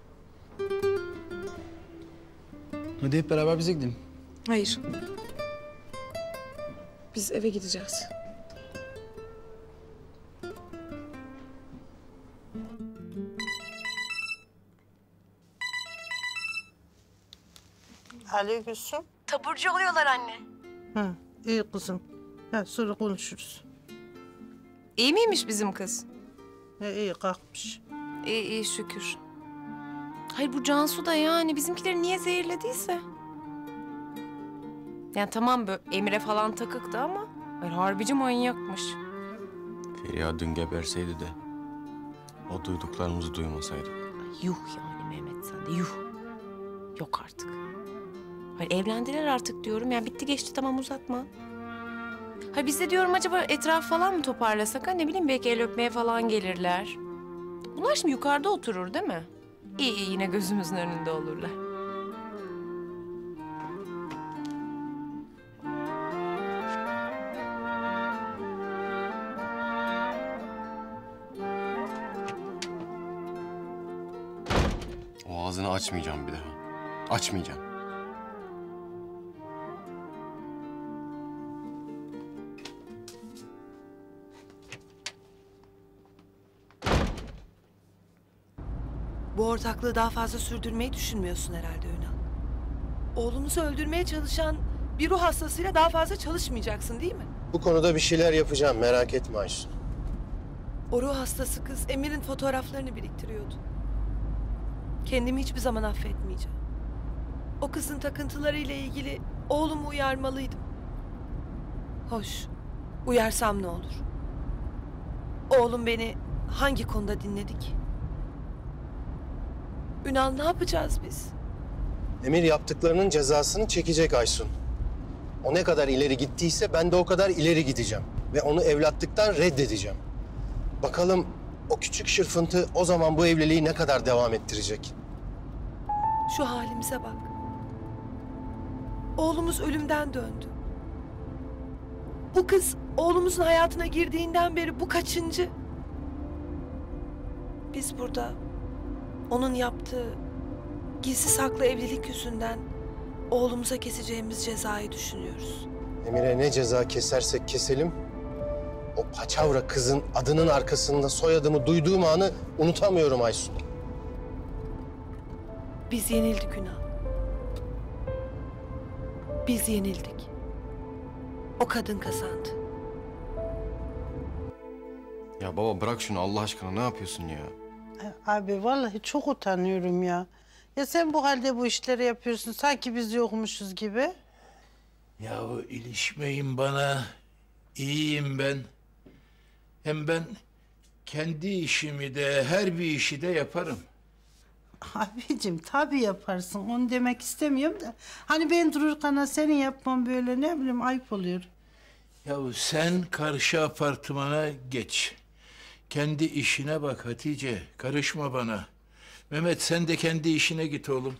Hadi hep beraber bize gidelim. Hayır. Biz eve gideceğiz. Alo Gülsüm. Taburcu oluyorlar anne. Hı, iyi kızım. Ha, sonra konuşuruz. İyi miymiş bizim kız? İyi kalkmış. İyi iyi şükür. Hayır bu Cansu da yani bizimkileri niye zehirlediyse. Yani tamam böyle Emir'e falan takıktı ama hayır, harbici manyakmış. Feriha dün geberseydi de o duyduklarımızı duymasaydık. Yuh yani Mehmet sen de yuh. Yok artık. Hayır evlendiler artık diyorum. Yani bitti geçti tamam uzatma. Hayır biz de diyorum acaba etraf falan mı toparlasak? Ha ne bileyim belki el öpmeye falan gelirler. Bunlar şimdi yukarıda oturur değil mi? İyi iyi yine gözümüzün önünde olurlar. O ağzını açmayacağım bir daha. Açmayacağım. Bu ortaklığı daha fazla sürdürmeyi düşünmüyorsun herhalde Ünal. Oğlumuzu öldürmeye çalışan bir ruh hastasıyla daha fazla çalışmayacaksın değil mi? Bu konuda bir şeyler yapacağım, merak etme Aysun. O ruh hastası kız Emir'in fotoğraflarını biriktiriyordu. Kendimi hiçbir zaman affetmeyeceğim. O kızın takıntılarıyla ilgili oğlumu uyarmalıydım. Hoş, uyarsam ne olur? Oğlum beni hangi konuda dinledi ki? Ünal ne yapacağız biz? Emir yaptıklarının cezasını çekecek Aysun. O ne kadar ileri gittiyse ben de o kadar ileri gideceğim. Ve onu evlatlıktan reddedeceğim. Bakalım o küçük şırfıntı o zaman bu evliliği ne kadar devam ettirecek? Şu halimize bak. Oğlumuz ölümden döndü. Bu kız oğlumuzun hayatına girdiğinden beri bu kaçıncı? Biz burada onun yaptığı gizli saklı evlilik yüzünden oğlumuza keseceğimiz cezayı düşünüyoruz. Emir'e ne ceza kesersek keselim, o paçavra kızın adının arkasında soyadımı duyduğum anı unutamıyorum Aysun. Biz yenildik Ünal. Biz yenildik. O kadın kazandı. Ya baba bırak şunu Allah aşkına ne yapıyorsun ya? Abi vallahi çok utanıyorum ya. Ya sen bu halde bu işleri yapıyorsun sanki biz yokmuşuz gibi. Yahu ilişmeyin bana. İyiyim ben. Hem ben kendi işimi de her bir işi de yaparım. Abicim tabii yaparsın onu demek istemiyorum da. Hani ben dururken senin yapman böyle ne bileyim ayıp oluyor. Yahu sen karşı apartmana geç. Kendi işine bak Hatice. Karışma bana. Mehmet sen de kendi işine git oğlum.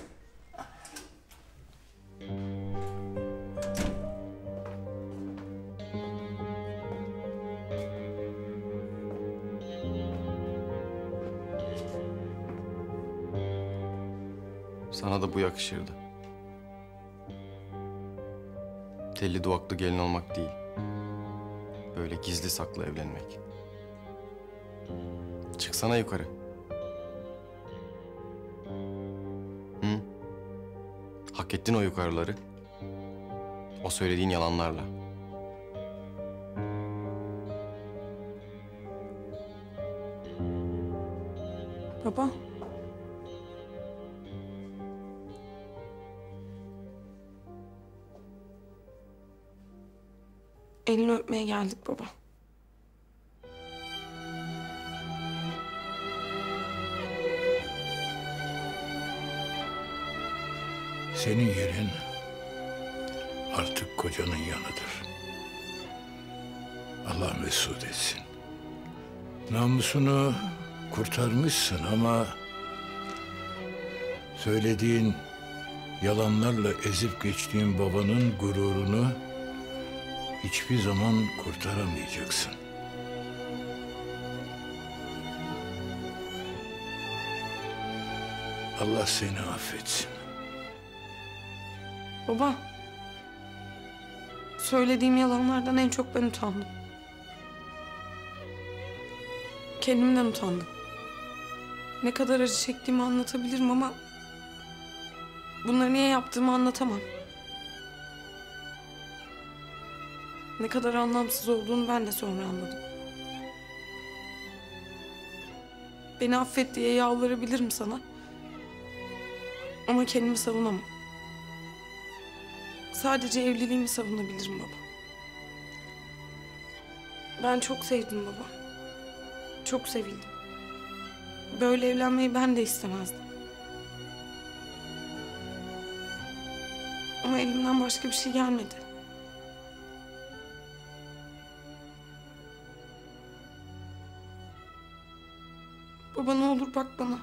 Sana da bu yakışırdı. Telli duvaklı gelin olmak değil. Böyle gizli saklı evlenmek. Çıksana yukarı. Hı? Hak ettin o yukarıları. O söylediğin yalanlarla. Baba. Elini öpmeye geldik baba. Senin yerin artık kocanın yanıdır. Allah mesut etsin. Namusunu kurtarmışsın ama söylediğin yalanlarla ezip geçtiğin babanın gururunu hiçbir zaman kurtaramayacaksın. Allah seni affetsin. Baba. Söylediğim yalanlardan en çok ben utandım. Kendimden utandım. Ne kadar acı çektiğimi anlatabilirim ama bunları niye yaptığımı anlatamam. Ne kadar anlamsız olduğunu ben de sonra anladım. Beni affet diye yalvarabilirim sana. Ama kendimi savunamam. Sadece evliliğimi savunabilirim baba. Ben çok sevdim baba. Çok sevildim. Böyle evlenmeyi ben de istemezdim. Ama elimden başka bir şey gelmedi. Baba ne olur bak bana.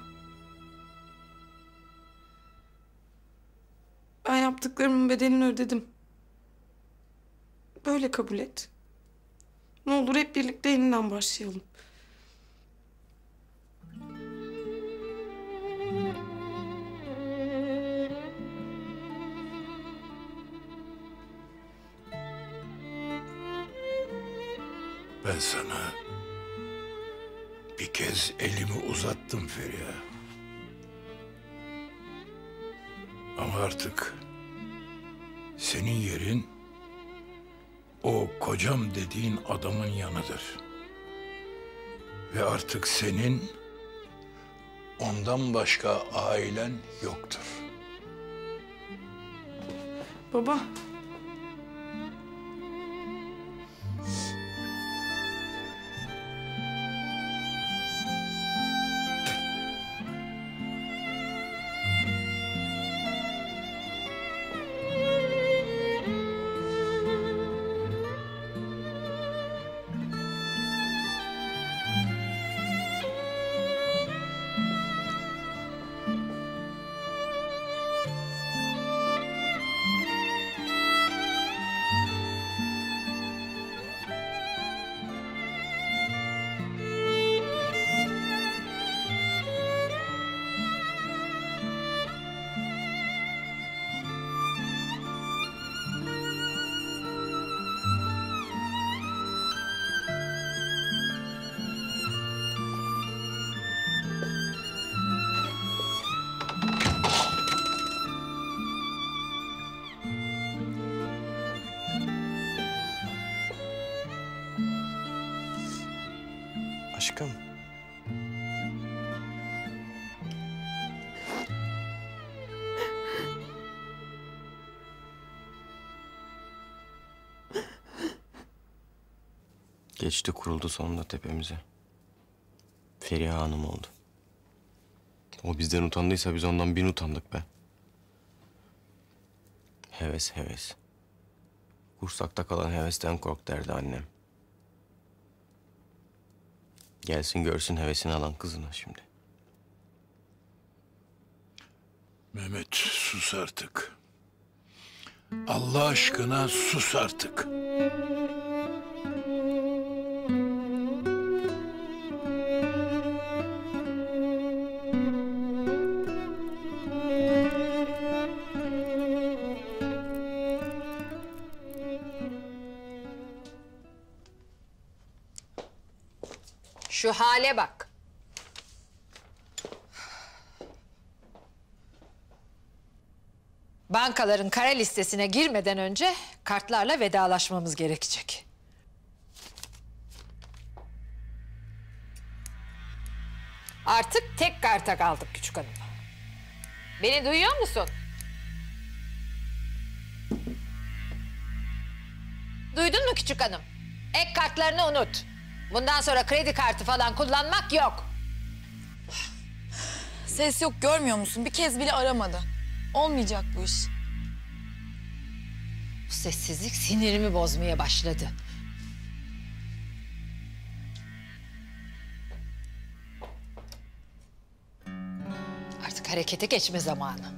Ben yaptıklarımın bedelini ödedim. Böyle kabul et. Ne olur hep birlikte yeniden başlayalım. Ben sana bir kez elimi uzattım Feriha. Ama artık senin yerin o kocam dediğin adamın yanıdır. Ve artık senin ondan başka ailen yoktur. Baba. Aşkım. Geçti kuruldu sonunda tepemize. Feriha Hanım oldu. O bizden utandıysa biz ondan bin utandık be. Heves heves. Kursakta kalan hevesten kork derdi annem. Gelsin görsün hevesini alan kızına şimdi. Mehmet sus artık. Allah aşkına sus artık. Şu hale bak. Bankaların kara listesine girmeden önce kartlarla vedalaşmamız gerekecek. Artık tek karta kaldık küçük hanım. Beni duyuyor musun? Duydun mu küçük hanım? Ek kartlarını unut. Bundan sonra kredi kartı falan kullanmak yok. Ses yok, görmüyor musun? Bir kez bile aramadı. Olmayacak bu iş. Bu sessizlik sinirimi bozmaya başladı. Artık harekete geçme zamanı.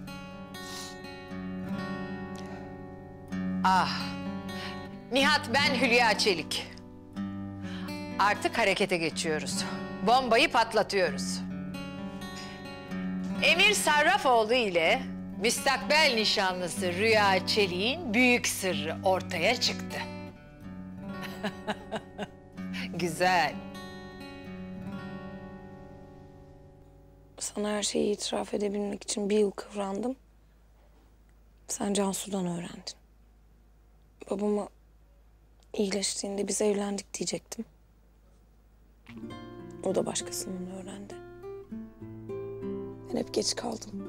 Ah, Nihat, ben Hülya Çelik. Artık harekete geçiyoruz. Bombayı patlatıyoruz. Emir Sarrafoğlu ile müstakbel nişanlısı Rüya Çelik'in büyük sırrı ortaya çıktı. Güzel. Sana her şeyi itiraf edebilmek için 1 yıl kıvrandım. Sen Cansu'dan öğrendin. Babamı iyileştiğinde biz evlendik diyecektim. O da başkasının öğrendi. Ben hep geç kaldım.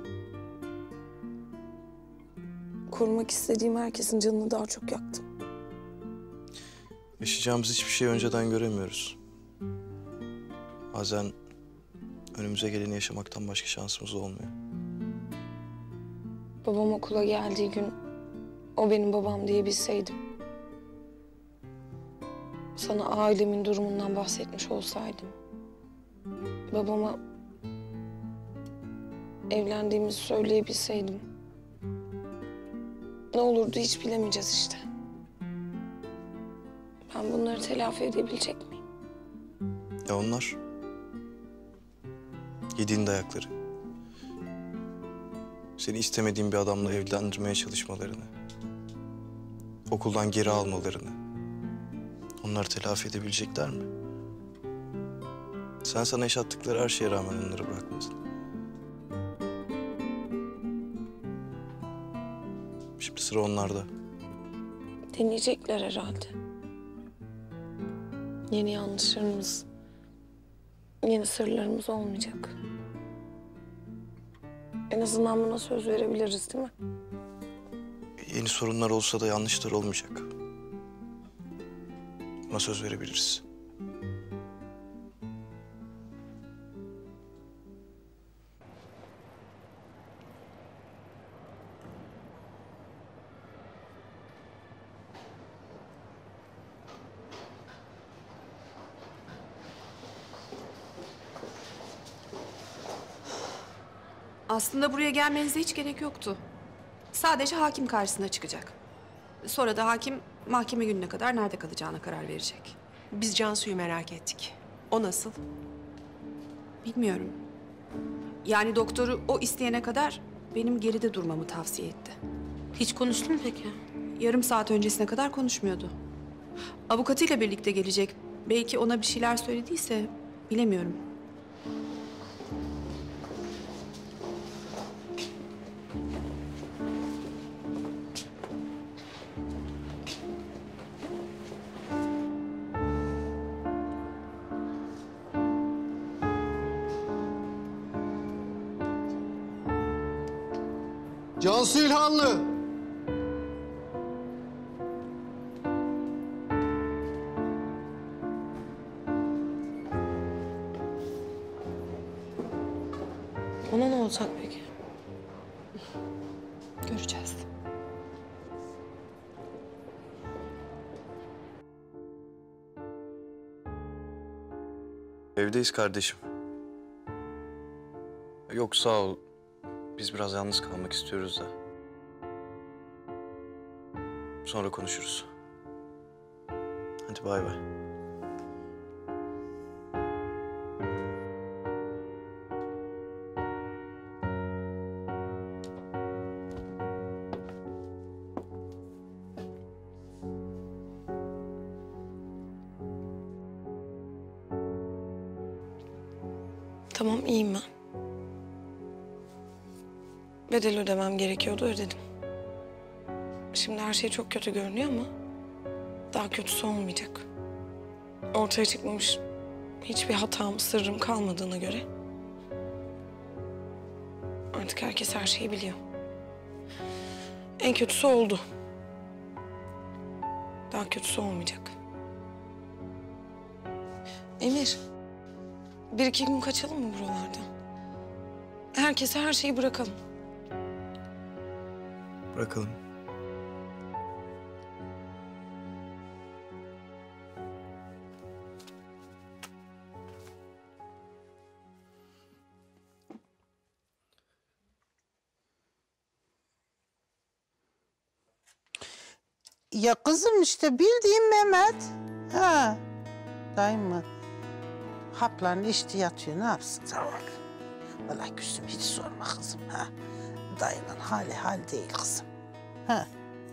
Korumak istediğim herkesin canını daha çok yaktım. Yaşayacağımız hiçbir şeyi önceden göremiyoruz. Bazen önümüze geleni yaşamaktan başka şansımız olmuyor. Babam okula geldiği gün o benim babam diye bilseydim. Sana ailemin durumundan bahsetmiş olsaydım. Babama evlendiğimizi söyleyebilseydim. Ne olurdu hiç bilemeyeceğiz işte. Ben bunları telafi edebilecek miyim? Ya onlar? Yediğin dayakları. Seni istemediğin bir adamla evlendirmeye çalışmalarını. Okuldan geri almalarını. Onlar telafi edebilecekler mi? Sen sana yaşattıkları her şeye rağmen onları bırakmadın. Şimdi sıra onlarda. Deneyecekler herhalde. Yeni yanlışlarımız, yeni sırlarımız olmayacak. En azından buna söz verebiliriz değil mi? Yeni sorunlar olsa da yanlışlar olmayacak. Buna söz verebiliriz. Aslında buraya gelmenize hiç gerek yoktu. Sadece hakim karşısına çıkacak. Sonra da hakim mahkeme gününe kadar nerede kalacağına karar verecek. Biz Cansu'yu merak ettik. O nasıl? Bilmiyorum. Yani doktoru o isteyene kadar benim geride durmamı tavsiye etti. Hiç konuştun mu peki? Yarım saat öncesine kadar konuşmuyordu. Avukatıyla birlikte gelecek. Belki ona bir şeyler söylediyse bilemiyorum. Cansu İlhanlı. Ona ne olacak peki? Göreceğiz. Evdeyiz kardeşim. Yok sağ ol. Biz biraz yalnız kalmak istiyoruz da. Sonra konuşuruz. Hadi bay bay. Tamam iyiyim ben. Bedel ödemem gerekiyordu ödedim. Şimdi her şey çok kötü görünüyor ama daha kötüsü olmayacak. Ortaya çıkmamış hiçbir hatam, sırrım kalmadığına göre artık herkes her şeyi biliyor. En kötüsü oldu. Daha kötüsü olmayacak. Emir, bir iki gün kaçalım mı buralardan? Herkese her şeyi bırakalım. Bırakalım. Ya kızım işte bildiğin Mehmet. Ha. Dayım mı? Haplarını içti yatıyor ne yapsın zavallı. Vallahi Gülsüm hiç sorma kızım ha. Dayının hali hal değil kızım. Ha.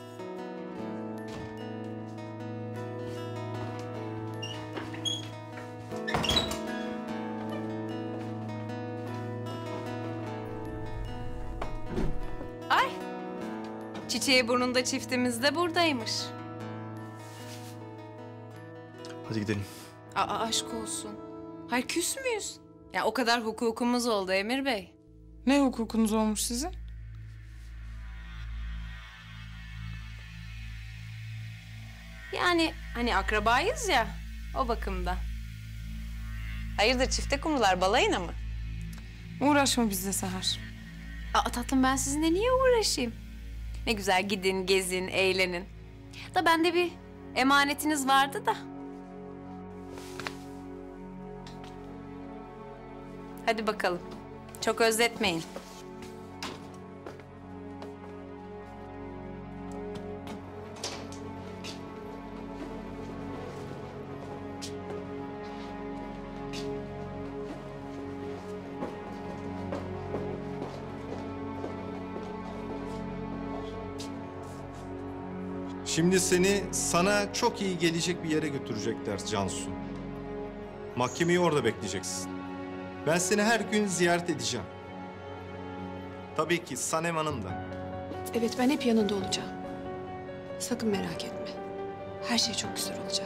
Ay, çiçeği burnunda çiftimiz de buradaymış. Hadi gidelim. Aşk olsun. Hayır küs müyüz? Ya o kadar hukukumuz oldu Emir Bey. Ne hukukunuz olmuş sizin? Yani hani akrabayız ya o bakımda. Hayırdır çifte kumrular balayına mı? Uğraşma bizle Seher. Tatlım ben sizinle niye uğraşayım? Ne güzel gidin, gezin, eğlenin. Da bende bir emanetiniz vardı da. Hadi bakalım. Çok özletmeyin. Şimdi seni sana çok iyi gelecek bir yere götürecekler Cansu. Mahkemeyi orada bekleyeceksin. Ben seni her gün ziyaret edeceğim. Tabii ki Sanem Hanım da. Evet, ben hep yanında olacağım. Sakın merak etme. Her şey çok güzel olacak.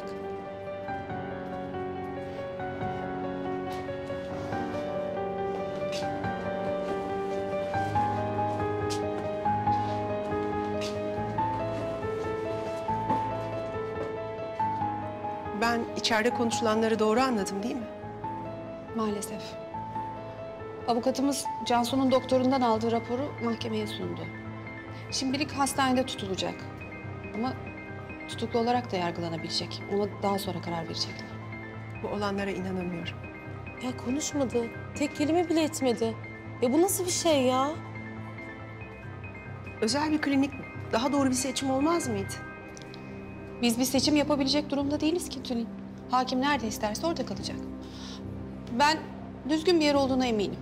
Ben içeride konuşulanları doğru anladım değil mi? Maalesef. Avukatımız Cansu'nun doktorundan aldığı raporu mahkemeye sundu. Şimdilik hastanede tutulacak. Ama tutuklu olarak da yargılanabilecek. Ona daha sonra karar verecekler. Bu olanlara inanamıyorum. Ya konuşmadı. Tek kelime bile etmedi. Ya bu nasıl bir şey ya? Özel bir klinik daha doğru bir seçim olmaz mıydı? Biz bir seçim yapabilecek durumda değiliz ki Tülin. Hakim nerede isterse orada kalacak. Ben düzgün bir yer olduğuna eminim.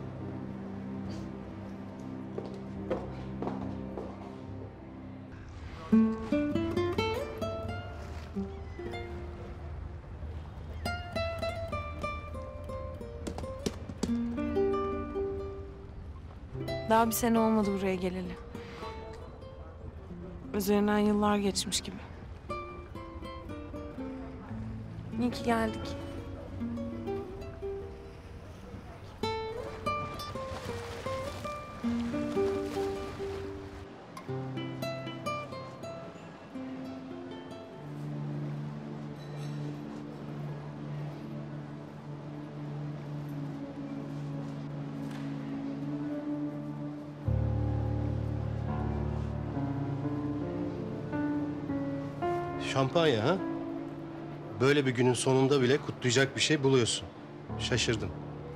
Daha bir sene olmadı buraya geleli. Üzerinden yıllar geçmiş gibi. İyi ki geldik. Şampanya ha? Böyle bir günün sonunda bile kutlayacak bir şey buluyorsun. Şaşırdım.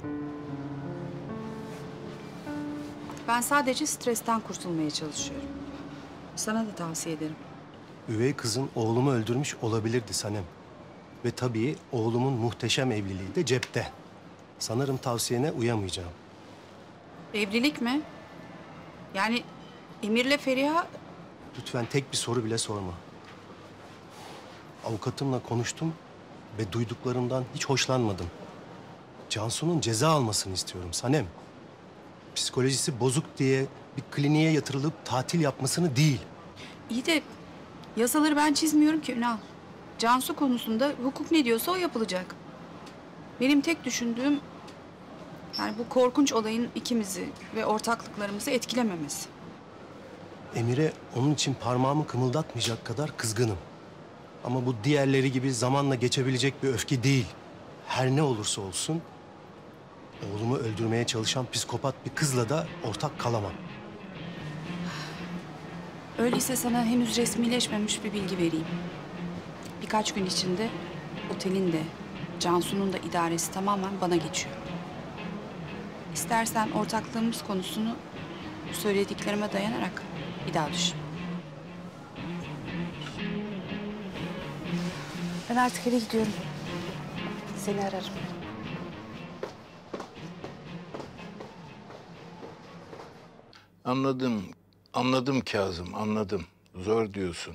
Ben sadece stresten kurtulmaya çalışıyorum. Sana da tavsiye ederim. Üvey kızın oğlumu öldürmüş olabilirdi Sanem. Ve tabii oğlumun muhteşem evliliği de cepte. Sanırım tavsiyene uyamayacağım. Evlilik mi? Yani Emir'le Feriha... Lütfen tek bir soru bile sorma. Avukatımla konuştum ve duyduklarımdan hiç hoşlanmadım. Cansu'nun ceza almasını istiyorum Sanem. Psikolojisi bozuk diye bir kliniğe yatırılıp tatil yapmasını değil. İyi de yasaları ben çizmiyorum ki Ünal. Cansu konusunda hukuk ne diyorsa o yapılacak. Benim tek düşündüğüm... yani bu korkunç olayın ikimizi ve ortaklıklarımızı etkilememesi. Emir'e onun için parmağımı kımıldatmayacak kadar kızgınım. Ama bu diğerleri gibi zamanla geçebilecek bir öfke değil. Her ne olursa olsun oğlumu öldürmeye çalışan psikopat bir kızla da ortak kalamam. Öyleyse sana henüz resmileşmemiş bir bilgi vereyim. Birkaç gün içinde otelin de Cansu'nun da idaresi tamamen bana geçiyor. İstersen ortaklığımız konusunu söylediklerime dayanarak bir daha düşün. Ben artık eve gidiyorum. Seni ararım. Anladım. Anladım Kazım, anladım. Zor diyorsun.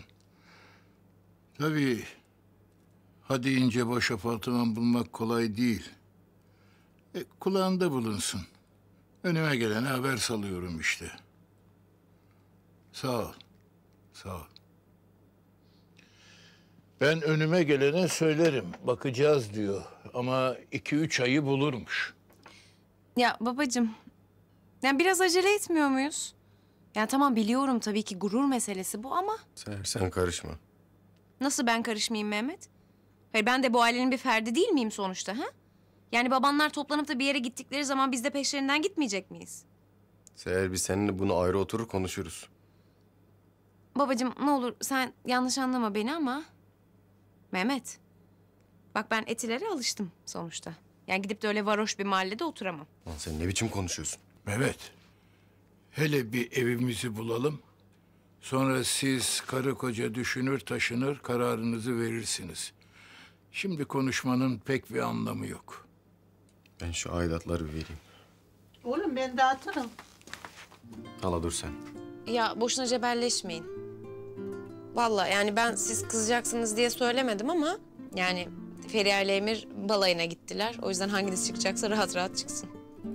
Tabii ha deyince boş apartman bulmak kolay değil. Kulağında bulunsun. Önüme gelene haber salıyorum işte. Sağ ol. Sağ ol. Ben önüme gelene söylerim. Bakacağız diyor. Ama 2-3 ayı bulurmuş. Ya babacığım, yani biraz acele etmiyor muyuz? Yani tamam biliyorum tabii ki gurur meselesi bu ama... Seher sen karışma. Nasıl ben karışmayayım Mehmet? Hayır ben de bu ailenin bir ferdi değil miyim sonuçta ha? Yani babanlar toplanıp da bir yere gittikleri zaman biz de peşlerinden gitmeyecek miyiz? Seher biz seninle bunu ayrı oturur konuşuruz. Babacığım ne olur sen yanlış anlama beni ama... Mehmet, bak ben Etiler'e alıştım sonuçta. Yani gidip de öyle varoş bir mahallede oturamam. Lan sen ne biçim konuşuyorsun? Mehmet, hele bir evimizi bulalım. Sonra siz karı koca düşünür taşınır kararınızı verirsiniz. Şimdi konuşmanın pek bir anlamı yok. Ben şu aidatları bir vereyim. Oğlum ben dağıtırım. Hala dur sen. Ya boşuna cebelleşmeyin. Vallahi yani ben siz kızacaksınız diye söylemedim ama... Yani Feriha ile Emir balayına gittiler. O yüzden hanginiz çıkacaksa rahat rahat çıksın.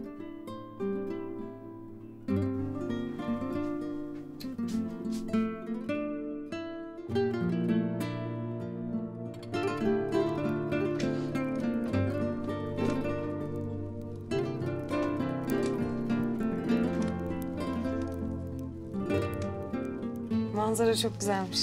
Manzara çok güzelmiş.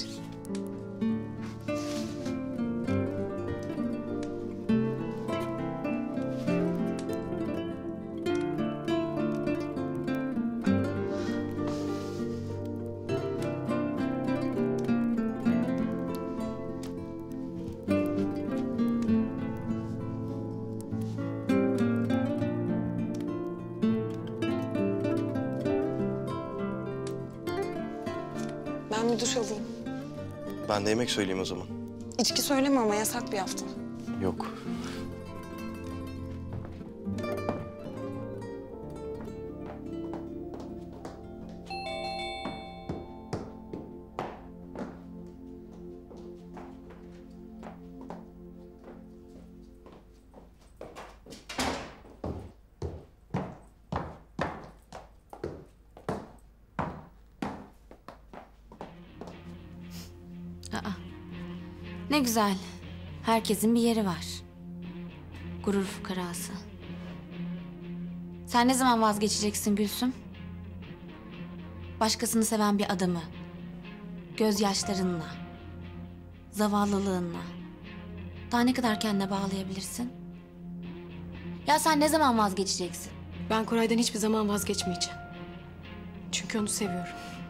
Ben bir duş alayım. Ben de yemek söyleyeyim o zaman. İçki söyleme ama yasak bir hafta. Yok. Aa, ne güzel. Herkesin bir yeri var. Gurur fukarası. Sen ne zaman vazgeçeceksin Gülsüm? Başkasını seven bir adamı, gözyaşlarınla, zavallılığınla daha ne kadar kendine bağlayabilirsin? Ya sen ne zaman vazgeçeceksin? Ben Koray'dan hiçbir zaman vazgeçmeyeceğim. Çünkü onu seviyorum.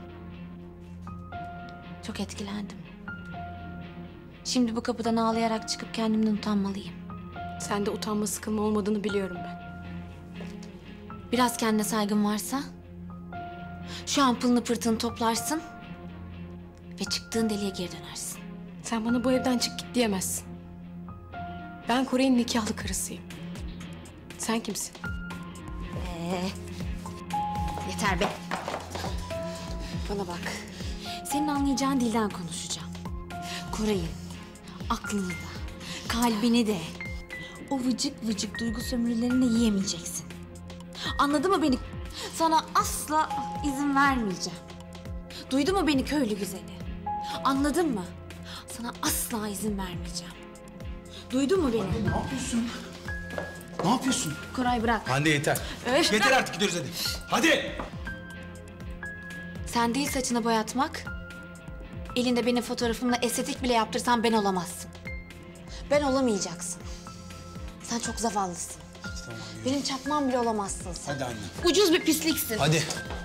Çok etkilendim. Şimdi bu kapıdan ağlayarak çıkıp kendimden utanmalıyım. Sende utanma sıkılma olmadığını biliyorum ben. Biraz kendine saygın varsa... şu an pılını pırtını toplarsın... ve çıktığın deliğe geri dönersin. Sen bana bu evden çık git diyemezsin. Ben Koray'ın nikahlı karısıyım. Sen kimsin? Yeter be. Bana bak. Senin anlayacağın dilden konuşacağım. Koray'ın aklını da, kalbini de... o vıcık vıcık duygu sömürülerini yiyemeyeceksin. Anladın mı beni? Sana asla izin vermeyeceğim. Duydun mu beni köylü güzeli? Anladın mı? Sana asla izin vermeyeceğim. Duydun mu beni? Ne yapıyorsun? Ne yapıyorsun? Koray bırak. Hande yeter. Öf, Yeter bırak. artık gidiyoruz hadi. Hadi! Sen değil saçını boyatmak. Elinde benim fotoğrafımla estetik bile yaptırsan ben olamazsın. Ben olamayacaksın. Sen çok zavallısın. Tamam. Benim çakmam bile olamazsın sen. Hadi anne. Ucuz bir pisliksin. Hadi.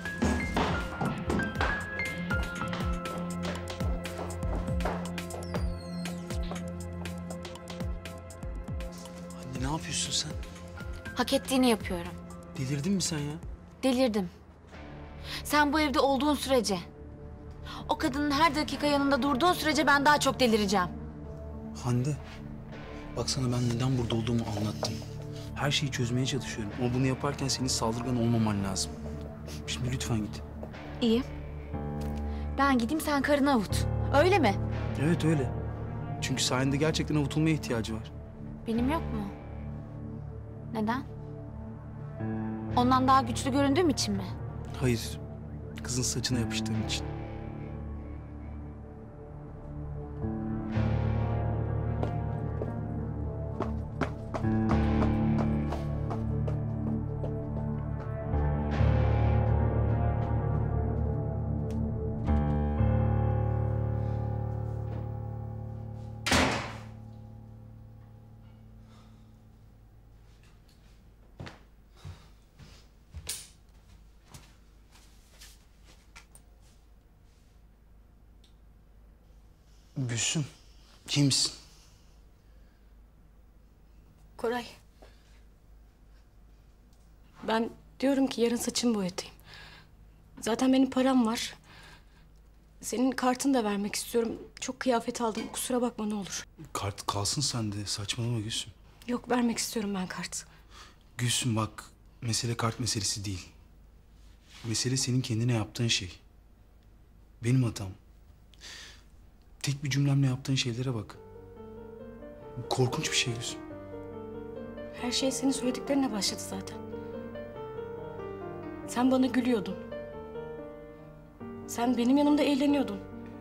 Anne ne yapıyorsun sen? Hak ettiğini yapıyorum. Delirdin mi sen ya? Delirdim. Sen bu evde olduğun sürece... o kadının her dakika yanında durduğun sürece ben daha çok delireceğim. Hande. Bak sana ben neden burada olduğumu anlattım. Her şeyi çözmeye çalışıyorum. Ama bunu yaparken senin saldırgan olmaman lazım. Şimdi lütfen git. İyi. Ben gideyim sen karını avut. Öyle mi? Evet öyle. Çünkü sayende gerçekten avutulmaya ihtiyacı var. Benim yok mu? Neden? Ondan daha güçlü göründüğüm için mi? Hayır. Kızın saçına yapıştığın için. Gülsüm, iyi misin? Koray. Ben diyorum ki yarın saçımı boyatayım. Zaten benim param var. Senin kartını da vermek istiyorum. Çok kıyafet aldım. Kusura bakma ne olur. Kart kalsın sende. Saçmalama Gülsüm. Yok vermek istiyorum ben kart. Gülsüm bak, mesele kart meselesi değil. Mesele senin kendine yaptığın şey. Benim hatam. Tek bir cümlemle yaptığın şeylere bak. Bu korkunç bir şey Gülsüm. Her şey senin söylediklerinle başladı zaten. Sen bana gülüyordun. Sen benim yanımda eğleniyordun.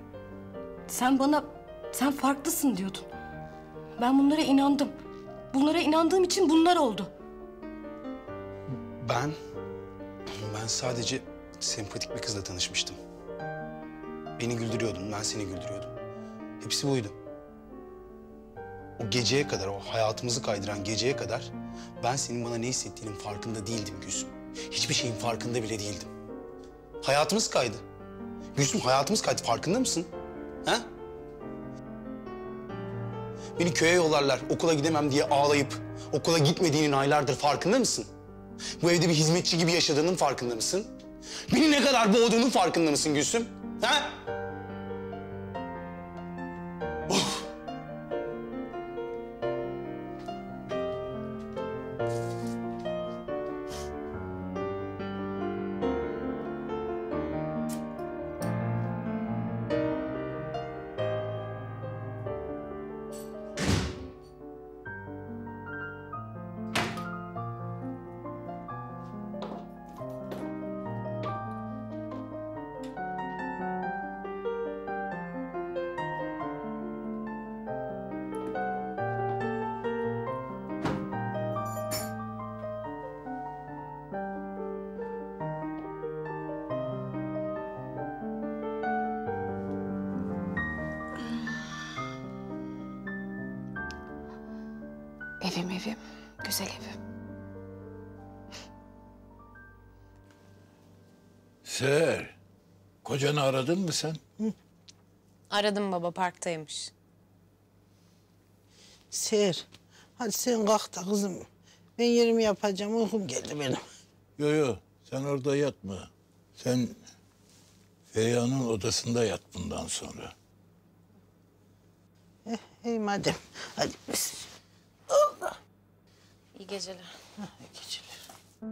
Sen farklısın diyordun. Ben bunlara inandım. Bunlara inandığım için bunlar oldu. Ben sadece sempatik bir kızla tanışmıştım. Beni güldürüyordun, ben seni güldürüyordum. Hepsi buydu. O geceye kadar, o hayatımızı kaydıran geceye kadar ben senin bana ne hissettiğinin farkında değildim Gülsüm. Hiçbir şeyin farkında bile değildim. Hayatımız kaydı. Gülsüm hayatımız kaydı, farkında mısın? Ha? Beni köye yollarlar, okula gidemem diye ağlayıp okula gitmediğinin aylardır farkında mısın? Bu evde bir hizmetçi gibi yaşadığının farkında mısın? Beni ne kadar boğduğunun farkında mısın Gülsüm? Ha? Of! Evim, güzel evim. Seher, kocanı aradın mı sen? Aradım baba, parktaymış. Seher, hadi sen kalk da kızım. Ben yerimi yapacağım, uykum geldi benim. Yo, sen orada yatma. Sen Feriha'nın odasında yat bundan sonra. İyi madem, hadi biz. Allah. İyi geceler. İyi geceler.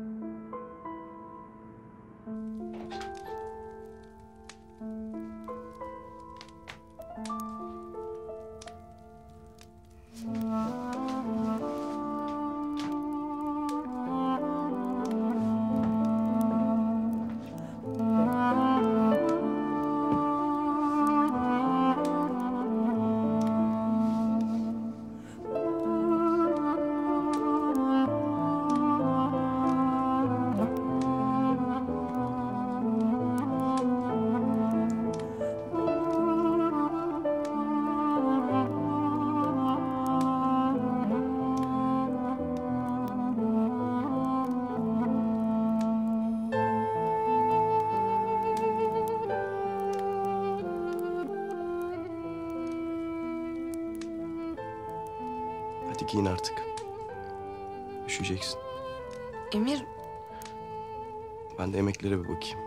Hadi giyin artık. Üşüyeceksin. Emir, Ben de yemeklere bir bakayım.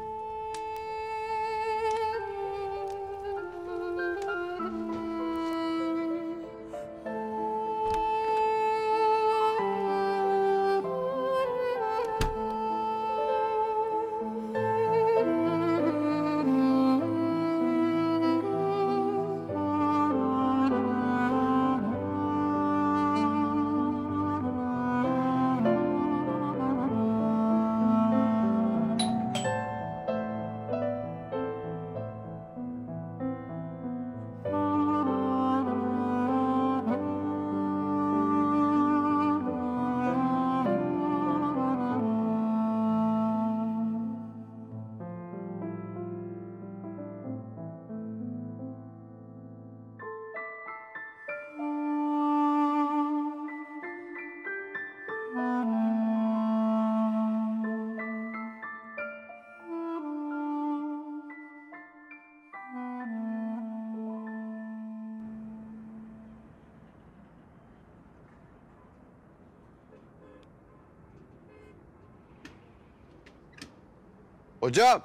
Hocam!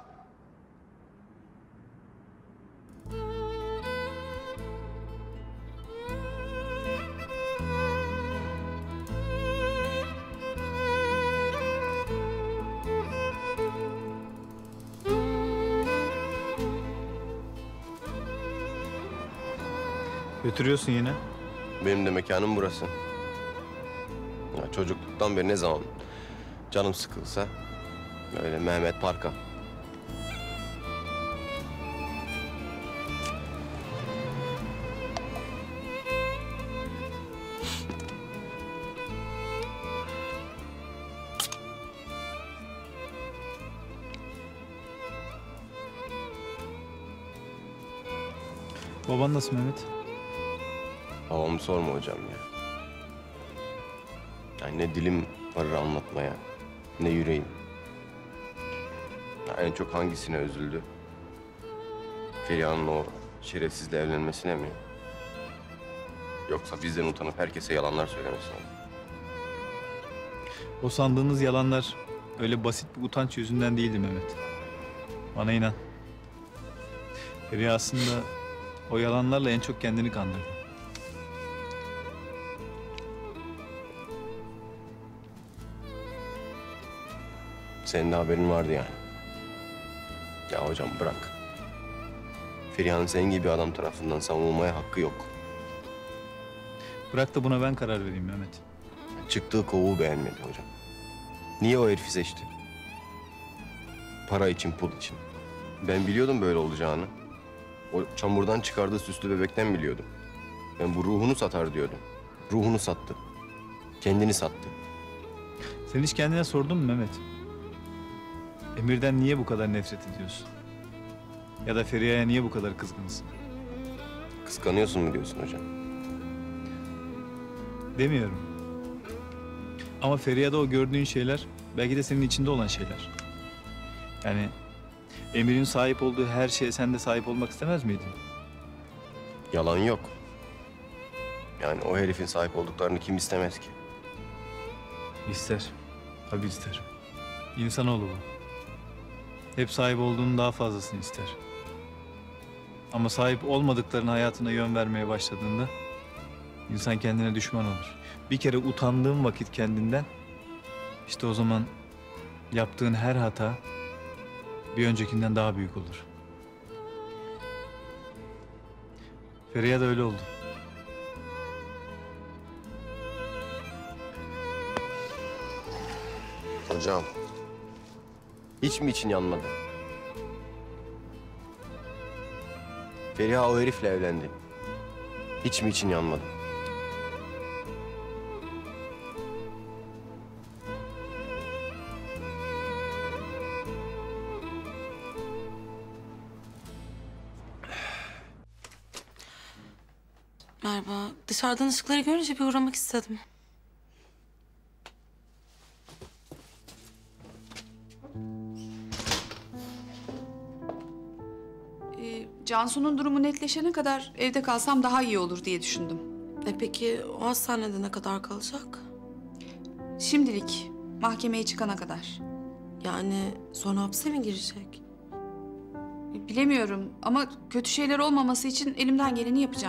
Götürüyorsun yine. Benim de mekanım burası. Ya çocukluktan beri ne zaman canım sıkılsa öyle Mehmet Park'a. Baban nasıl Mehmet? Babamı sorma hocam ya. Yani ne dilim varır anlatmaya, ne yüreğim. Ya en çok hangisine üzüldü? Feriha'nın o şerefsizle evlenmesine mi? Yoksa bizden utanıp herkese yalanlar söylemesine mi? O sandığınız yalanlar öyle basit bir utanç yüzünden değildi Mehmet. Bana inan. Feriha aslında o yalanlarla en çok kendini kandırdı. Senin de haberin vardı yani. Ya hocam bırak. Feriha'nın senin gibi adam tarafından savunulmaya hakkı yok. Bırak da buna ben karar vereyim Mehmet. Çıktığı kovuğu beğenmedi hocam. Niye o herifi seçti? Para için, pul için. Ben biliyordum böyle olacağını. O çamurdan çıkardığı süslü bebekten biliyordum. Ben bu ruhunu satar diyordum. Ruhunu sattı. Kendini sattı. Sen hiç kendine sordun mu Mehmet? Emir'den niye bu kadar nefret ediyorsun? Ya da Feriha'ya niye bu kadar kızgınsın? Kıskanıyorsun mu diyorsun hocam? Demiyorum. Ama Feriha'da o gördüğün şeyler belki de senin içinde olan şeyler. Yani Emir'in sahip olduğu her şeye sen de sahip olmak istemez miydin? Yalan yok. Yani o herifin sahip olduklarını kim istemez ki? İster. Tabii ister. İnsanoğlu bu. Hep sahip olduğunun daha fazlasını ister. Ama sahip olmadıklarının hayatına yön vermeye başladığında insan kendine düşman olur. Bir kere utandığın vakit kendinden, işte o zaman yaptığın her hata bir öncekinden daha büyük olur. Feriha da öyle oldu. Hocam, hiç mi için yanmadı? Feriha o herifle evlendi. Hiç mi için yanmadı? Merhaba. Dışarıdan ışıkları görünce bir uğramak istedim. Cansu'nun durumu netleşene kadar evde kalsam daha iyi olur diye düşündüm. Peki o hastanede ne kadar kalacak? Şimdilik mahkemeye çıkana kadar. Yani sonra hapse mi girecek? Bilemiyorum ama kötü şeyler olmaması için elimden geleni yapacağım.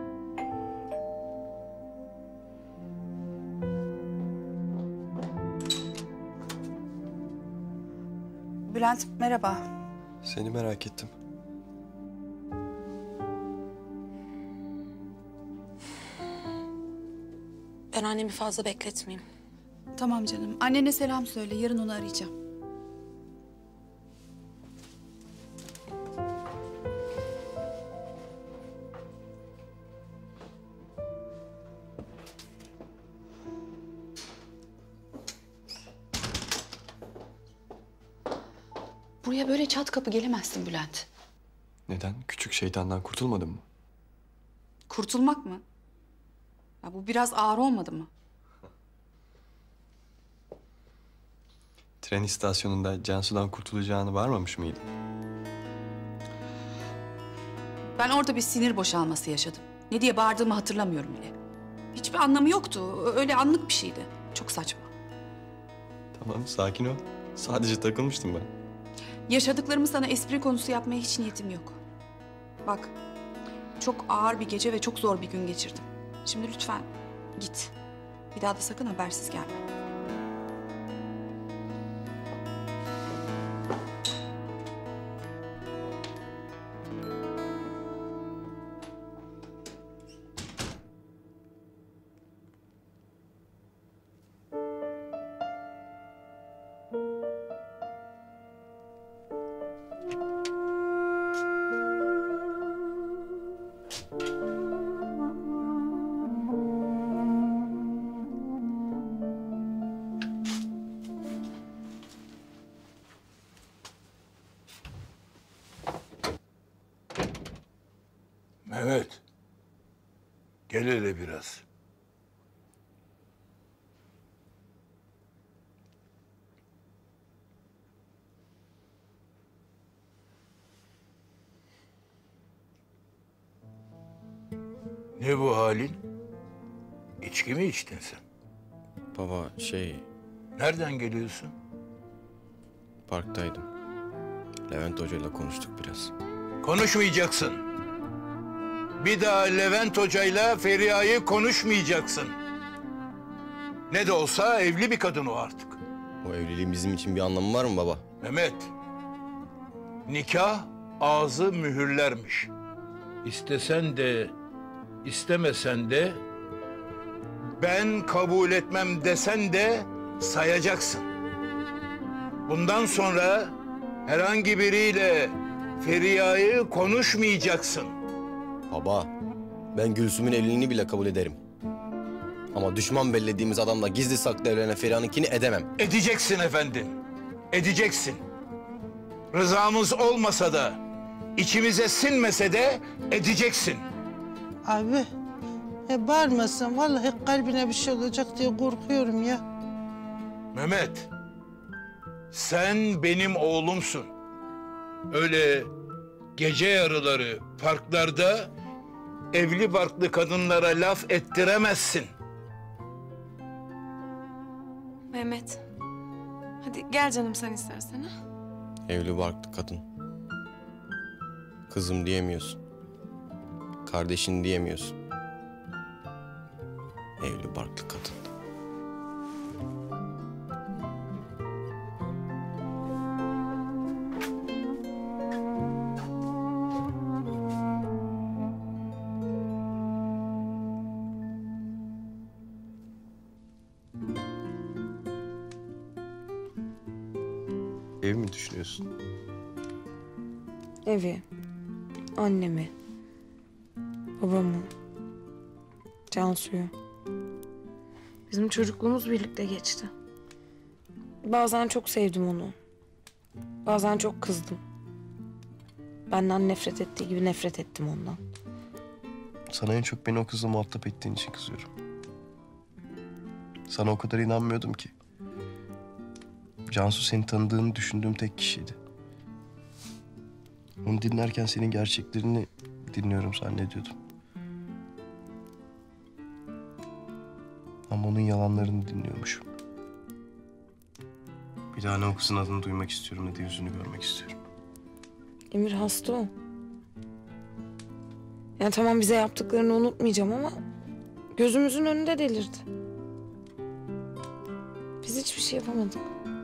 Bülent merhaba. Seni merak ettim. Ben annemi fazla bekletmeyeyim. Tamam canım. Annene selam söyle. Yarın onu arayacağım. Buraya böyle çat kapı gelemezsin Bülent. Neden? Küçük şeytandan kurtulmadın mı? Kurtulmak mı? Ya bu biraz ağır olmadı mı? Tren istasyonunda Cansu'dan kurtulacağını varmamış mıydın? Ben orada bir sinir boşalması yaşadım. Ne diye bağırdığımı hatırlamıyorum bile. Hiçbir anlamı yoktu. Öyle anlık bir şeydi. Çok saçma. Tamam, sakin ol. Sadece takılmıştım ben. Yaşadıklarımı sana espri konusu yapmaya hiç niyetim yok. Bak, çok ağır bir gece ve çok zor bir gün geçirdim. Şimdi lütfen git. Bir daha da sakın habersiz gelme. Mehmet. Gel hele biraz. Ne bu halin? İçki mi içtin sen? Baba Nereden geliyorsun? parktaydım. Levent Hoca'yla konuştuk biraz. Konuşmayacaksın. Bir daha Levent Hoca'yla Feriha'yı konuşmayacaksın. Ne de olsa evli bir kadın o artık. O evliliğin bizim için bir anlamı var mı baba? Mehmet, nikah ağzı mühürlermiş. İstesen de, istemesen de, ben kabul etmem desen de sayacaksın. Bundan sonra herhangi biriyle Feriha'yı konuşmayacaksın. Baba, ben Gülsüm'ün evliliğini bile kabul ederim. Ama düşman bellediğimiz adamla gizli saklı evlenen Feriha'nınkini edemem. Edeceksin efendim, edeceksin. Rızamız olmasa da, içimize sinmese de edeceksin. Abi, bağırmasın. Vallahi kalbine bir şey olacak diye korkuyorum ya. Mehmet, sen benim oğlumsun. Öyle gece yarıları parklarda evli barklı kadınlara laf ettiremezsin. Mehmet. Hadi gel canım sen istersen ha. Evli barklı kadın. Kızım diyemiyorsun. Kardeşin diyemiyorsun. Evli barklı kadın. Ev mi düşünüyorsun? Evi, annemi, babamı, Cansu'yu. Bizim çocukluğumuz birlikte geçti. Bazen çok sevdim onu. Bazen çok kızdım. Benden nefret ettiği gibi nefret ettim ondan. Sana en çok beni o kızla muhatap ettiğin için kızıyorum. Sana o kadar inanmıyordum ki. Cansu seni tanıdığını düşündüğüm tek kişiydi. Onu dinlerken senin gerçeklerini dinliyorum zannediyordum. Ama onun yalanlarını dinliyormuşum. Bir daha ne o kızın adını duymak istiyorum ne de yüzünü görmek istiyorum. Emir hasta o. Yani tamam bize yaptıklarını unutmayacağım ama gözümüzün önünde delirdi. Biz hiçbir şey yapamadık.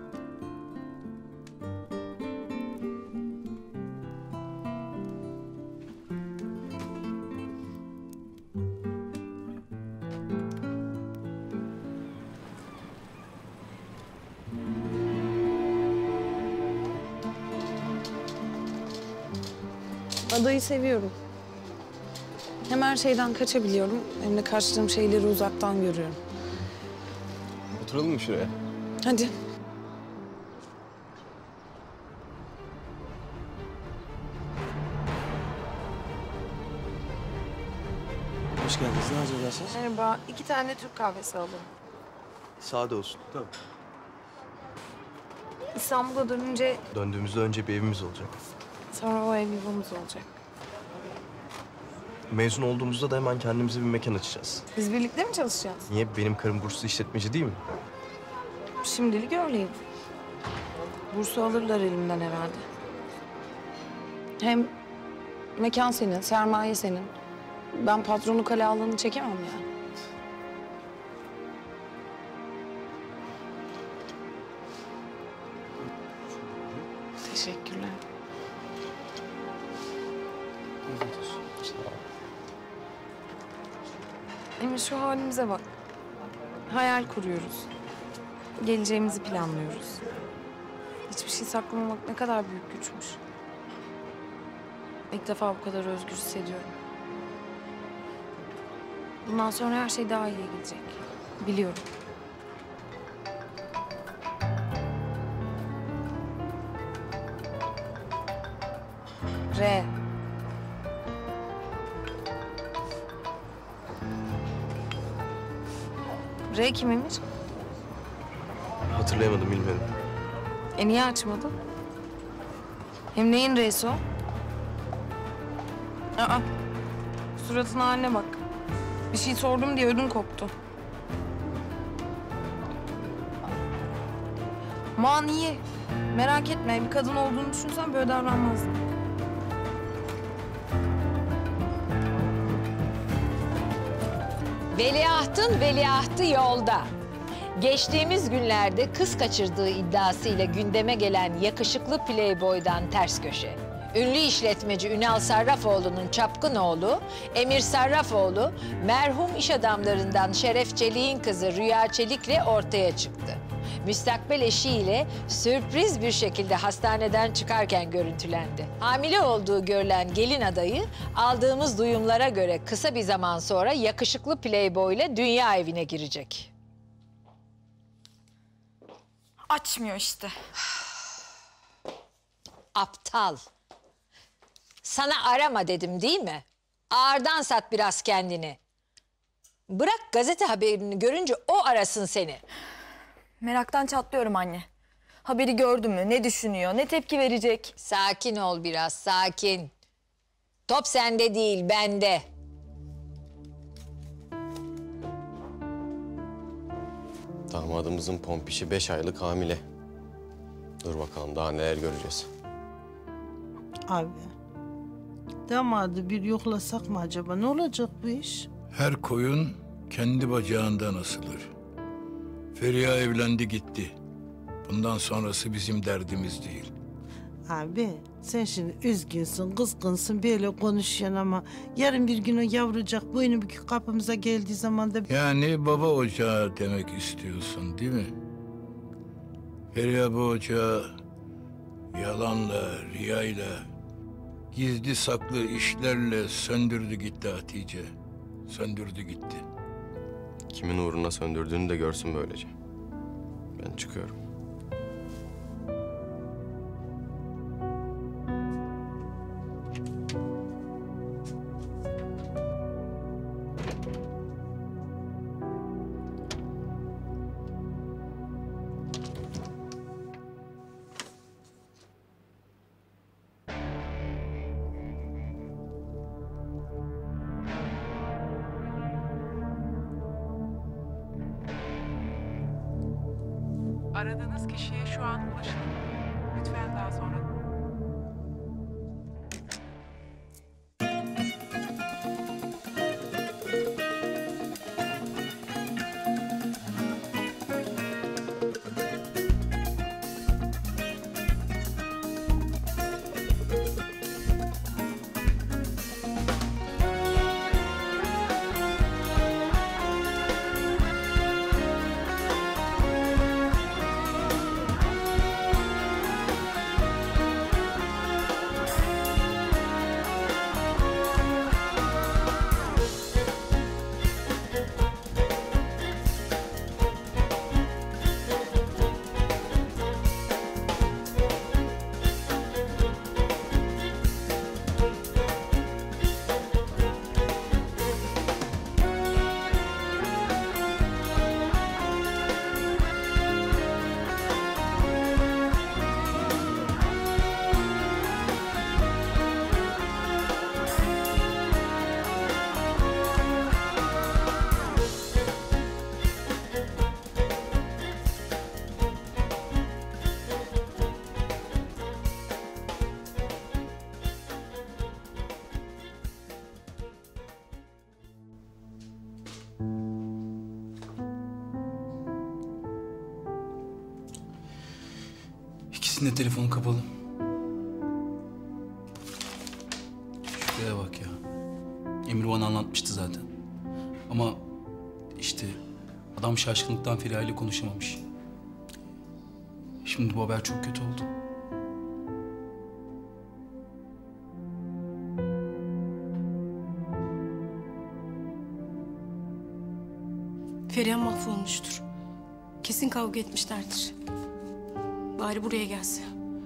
Adayı seviyorum. Hem her şeyden kaçabiliyorum hem de kaçtığım şeyleri uzaktan görüyorum. Oturalım mı şuraya? Hadi. Hoş geldiniz. Ne hazırlarsınız? Merhaba. 2 tane Türk kahvesi alalım. Sade olsun. Tamam. İstanbul'a dönünce Döndüğümüzde önce bir evimiz olacak. sonra o ev yuvamız olacak. Mezun olduğumuzda da hemen kendimize bir mekan açacağız. Biz birlikte mi çalışacağız? Niye? Benim karım burslu işletmeci değil mi? Şimdilik öyleyim. Bursu alırlar elimden herhalde. Hem mekan senin, sermaye senin. Ben patronu kale aldığını çekemem yani. Teşekkürler. Emir şu halimize bak. Hayal kuruyoruz. Geleceğimizi planlıyoruz. Hiçbir şey saklamamak ne kadar büyük güçmüş. İlk defa bu kadar özgür hissediyorum. Bundan sonra her şey daha iyiye gidecek. Biliyorum. R. R kim Emir? Hatırlayamadım, bilmiyorum. Niye açmadın? Hem neyin R'si o? Aa, suratın haline bak. Bir şey sordum diye ödün koptu. Aman iyi. Merak etme, bir kadın olduğunu düşünsen böyle davranmazdın. Veliahtı yolda. Geçtiğimiz günlerde kız kaçırdığı iddiasıyla gündeme gelen yakışıklı playboy'dan ters köşe. Ünlü işletmeci Ünal Sarrafoğlu'nun çapkın oğlu Emir Sarrafoğlu, merhum iş adamlarından Şeref Çelik'in kızı Rüya Çelik'le ortaya çıktı. Müstakbel eşiyle sürpriz bir şekilde hastaneden çıkarken görüntülendi. Hamile olduğu görülen gelin adayı aldığımız duyumlara göre kısa bir zaman sonra yakışıklı playboy ile dünya evine girecek. Açmıyor işte. Aptal. Sana arama dedim değil mi? Ağırdan sat biraz kendini. Bırak gazete haberini görünce o arasın seni. Meraktan çatlıyorum anne. Haberi gördü mü? Ne düşünüyor? Ne tepki verecek? Sakin ol biraz, sakin. Top sende değil, bende. Damadımızın pompişi 5 aylık hamile. Dur bakalım daha neler göreceğiz. Abi, damadı bir yoklasak mı acaba? Ne olacak bu iş? Her koyun kendi bacağından asılır. Feriha evlendi gitti. Bundan sonrası bizim derdimiz değil. Abi, sen şimdi üzgünsün, kızgınsın, böyle konuşuyorsun ama yarın bir gün o yavrucak boynu bükük kapımıza geldiği zaman da... Yani baba ocağı demek istiyorsun değil mi? Feriha bu ocağı yalanla, riyayla, gizli saklı işlerle söndürdü gitti Hatice. Söndürdü gitti. Kimin uğruna söndürdüğünü de görsün böylece. Ben çıkıyorum. Aradığınız kişiye şu an ulaşılamıyor. Lütfen daha sonra... İkisinin de telefonu kapalı. Şuraya bak ya. Emir bana anlatmıştı zaten. Ama işte adam şaşkınlıktan Feriha ile konuşamamış. Şimdi bu haber çok kötü oldu. Feriha mahvolmuştur. Kesin kavga etmişlerdir. Bari buraya gelse.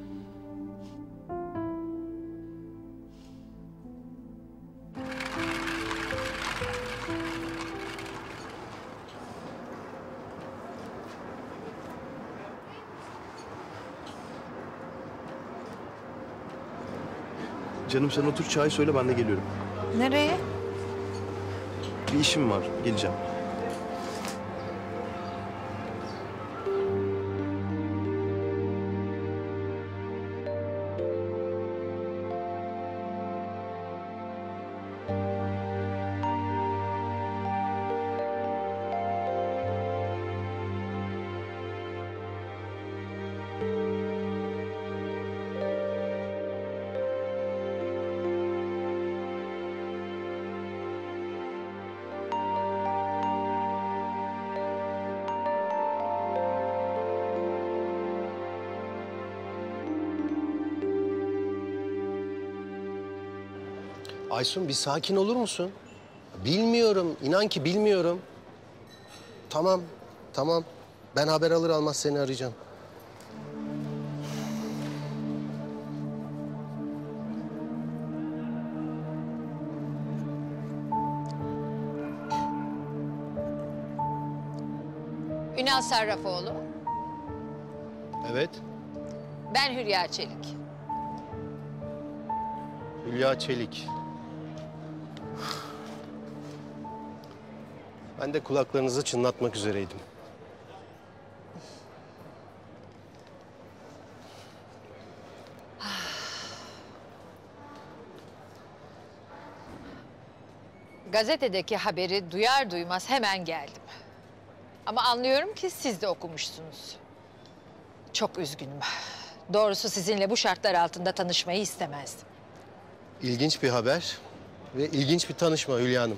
Canım sen otur çay söyle ben de geliyorum. Nereye? Bir işim var geleceğim. Aysun bir sakin olur musun? Bilmiyorum, inan ki bilmiyorum. Tamam, tamam. Ben haber alır almaz seni arayacağım. Ünal Sarrafoğlu. Evet, Ben Hülya Çelik. Hülya Çelik. Ben de kulaklarınızı çınlatmak üzereydim. Gazetedeki haberi duyar duymaz hemen geldim. Ama anlıyorum ki siz de okumuşsunuz. Çok üzgünüm. Doğrusu sizinle bu şartlar altında tanışmayı istemezdim. İlginç bir haber ve ilginç bir tanışma Hülya Hanım.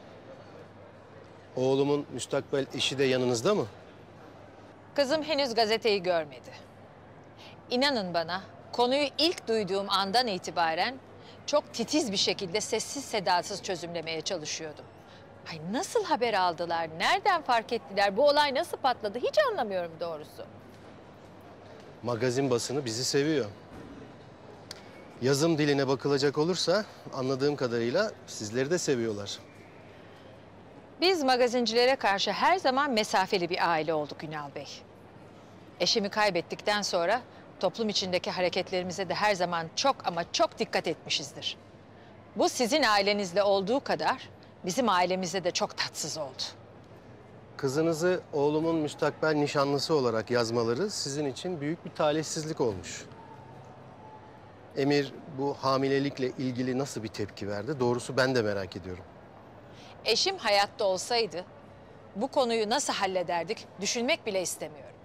Oğlumun müstakbel eşi de yanınızda mı? Kızım henüz gazeteyi görmedi. İnanın bana, konuyu ilk duyduğum andan itibaren çok titiz bir şekilde sessiz sedasız çözümlemeye çalışıyordum. Ay nasıl haber aldılar, nereden fark ettiler, bu olay nasıl patladı hiç anlamıyorum doğrusu. Magazin basını bizi seviyor. Yazım diline bakılacak olursa anladığım kadarıyla sizleri de seviyorlar. Biz magazincilere karşı her zaman mesafeli bir aile olduk Ünal Bey. Eşimi kaybettikten sonra toplum içindeki hareketlerimize de her zaman çok ama çok dikkat etmişizdir. Bu sizin ailenizle olduğu kadar bizim ailemizde de çok tatsız oldu. Kızınızı oğlumun müstakbel nişanlısı olarak yazmaları sizin için büyük bir talihsizlik olmuş. Emir bu hamilelikle ilgili nasıl bir tepki verdi? Doğrusu ben de merak ediyorum. Eşim hayatta olsaydı bu konuyu nasıl hallederdik düşünmek bile istemiyorum.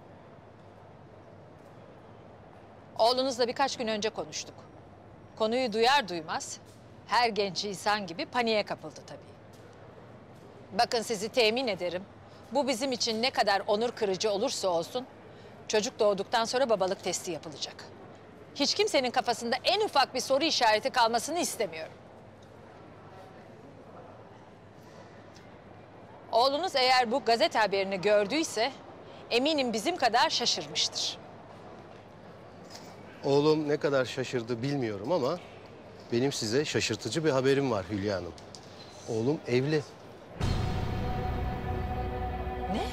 Oğlunuzla birkaç gün önce konuştuk. Konuyu duyar duymaz her genç insan gibi paniğe kapıldı tabii. Bakın sizi temin ederim. Bu bizim için ne kadar onur kırıcı olursa olsun çocuk doğduktan sonra babalık testi yapılacak. Hiç kimsenin kafasında en ufak bir soru işareti kalmasını istemiyorum. Oğlunuz eğer bu gazete haberini gördüyse eminim bizim kadar şaşırmıştır. Oğlum ne kadar şaşırdı bilmiyorum ama benim size şaşırtıcı bir haberim var Hülya Hanım. Oğlum evli. Ne?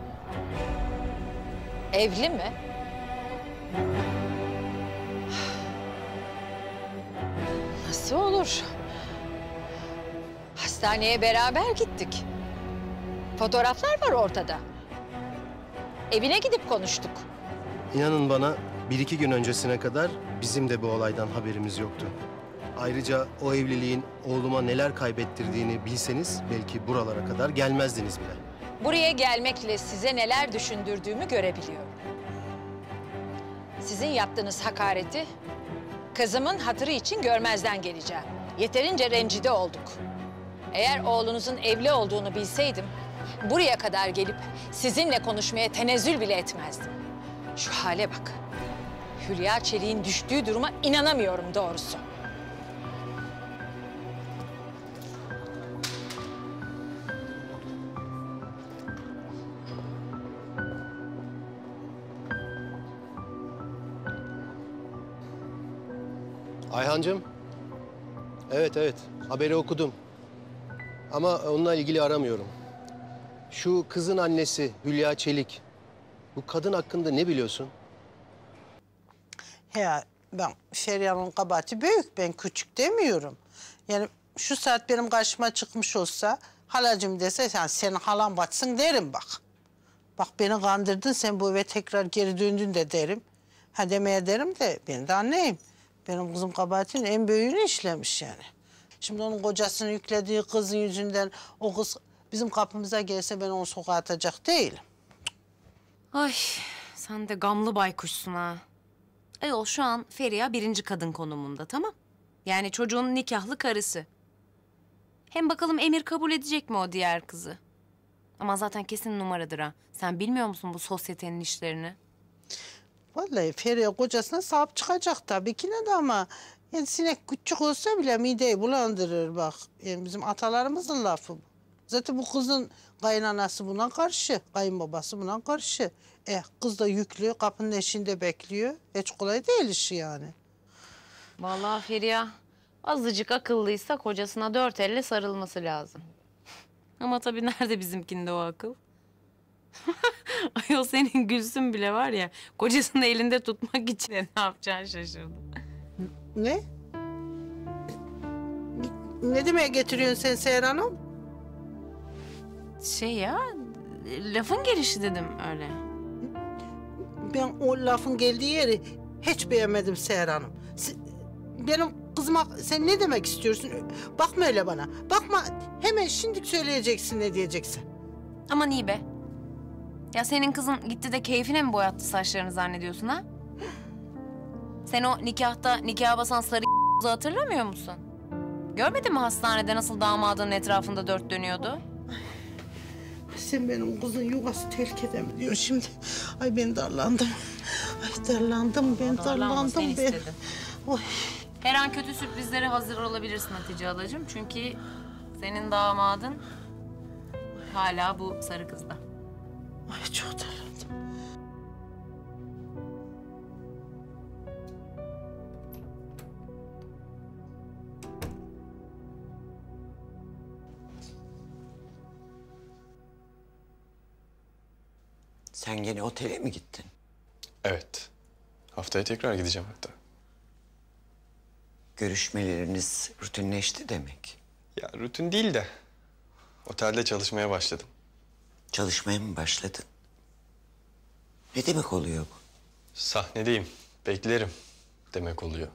Evli mi? Nasıl olur? Hastaneye beraber gittik. Fotoğraflar var ortada. Evine gidip konuştuk. İnanın bana 1-2 gün öncesine kadar bizim de bu olaydan haberimiz yoktu. Ayrıca o evliliğin oğluma neler kaybettirdiğini bilseniz belki buralara kadar gelmezdiniz bile. Buraya gelmekle size neler düşündürdüğümü görebiliyorum. Sizin yaptığınız hakareti kızımın hatırı için görmezden geleceğim. Yeterince rencide olduk. Eğer oğlunuzun evli olduğunu bilseydim, buraya kadar gelip sizinle konuşmaya tenezzül bile etmezdim. Şu hale bak. Hülya Çelik'in düştüğü duruma inanamıyorum doğrusu. Ayhancığım. Evet, haberi okudum. Ama onunla ilgili aramıyorum. Şu kızın annesi Hülya Çelik. Bu kadın hakkında ne biliyorsun? Ya ben Feriha'nın kabahati büyük, ben küçük demiyorum. Yani şu saat benim karşıma çıkmış olsa, halacığım dese yani senin halan batsın derim bak. Bak beni kandırdın, sen bu eve tekrar geri döndün de derim. Ha demeye derim de ben de anneyim. Benim kızım kabahatin en büyüğünü işlemiş yani. Şimdi onun kocasını yüklediği kızın yüzünden o kız bizim kapımıza gelse ben onu sokağa atacak değilim. Ay sen de gamlı baykuşsun ha. Ayol şu an Feriha birinci kadın konumunda, tamam? Yani çocuğun nikahlı karısı. Hem bakalım Emir kabul edecek mi o diğer kızı? Ama zaten kesin numaradır ha. Sen bilmiyor musun bu sosyetenin işlerini? Vallahi Feriha kocasına sahip çıkacak tabii ki de ama... Yani sinek küçük olsa bile mideyi bulandırır bak. Yani bizim atalarımızın lafı bu. Zaten bu kızın kaynanası buna karşı, kayınbabası buna karşı. Kız da yüklü, kapının eşiğinde bekliyor. Hiç kolay değil işi yani. Vallahi Feriha azıcık akıllıysa kocasına 4 elle sarılması lazım. Ama tabii nerede bizimkinde o akıl? Ayol senin Gülsüm bile var ya, kocasını elinde tutmak için ne yapacağını şaşırdı. Ne? Ne demeye getiriyorsun sen Seher Hanım? Şey ya, lafın gelişi dedim öyle. Ben o lafın geldiği yeri hiç beğenmedim Seher Hanım. Benim kızıma sen ne demek istiyorsun? Bakma öyle bana. Bakma, hemen şimdi söyleyeceksin ne diyeceksin. Aman iyi be. Ya senin kızın gitti de keyfine mi boyattı saçlarını zannediyorsun ha? Sen o nikahta nikaha basan sarı hatırlamıyor musun? Görmedin mi hastanede nasıl damadının etrafında dört dönüyordu? Sen benim kızın yuvası tehlikede mi diyorsun şimdi? Ay ben darlandım. Ay darlandım ben, darlandım ben. Oy. Her an kötü sürprizlere hazır olabilirsin Hatice halacığım. Çünkü senin damadın hala bu sarı kızda. Ay çok darlandım. Sen gene otele mi gittin? Evet. Haftaya tekrar gideceğim hatta. Görüşmeleriniz rutinleşti demek. Ya rutin değil de otelde çalışmaya başladım. Çalışmaya mı başladın? Ne demek oluyor bu? Sahnedeyim, beklerim demek oluyor.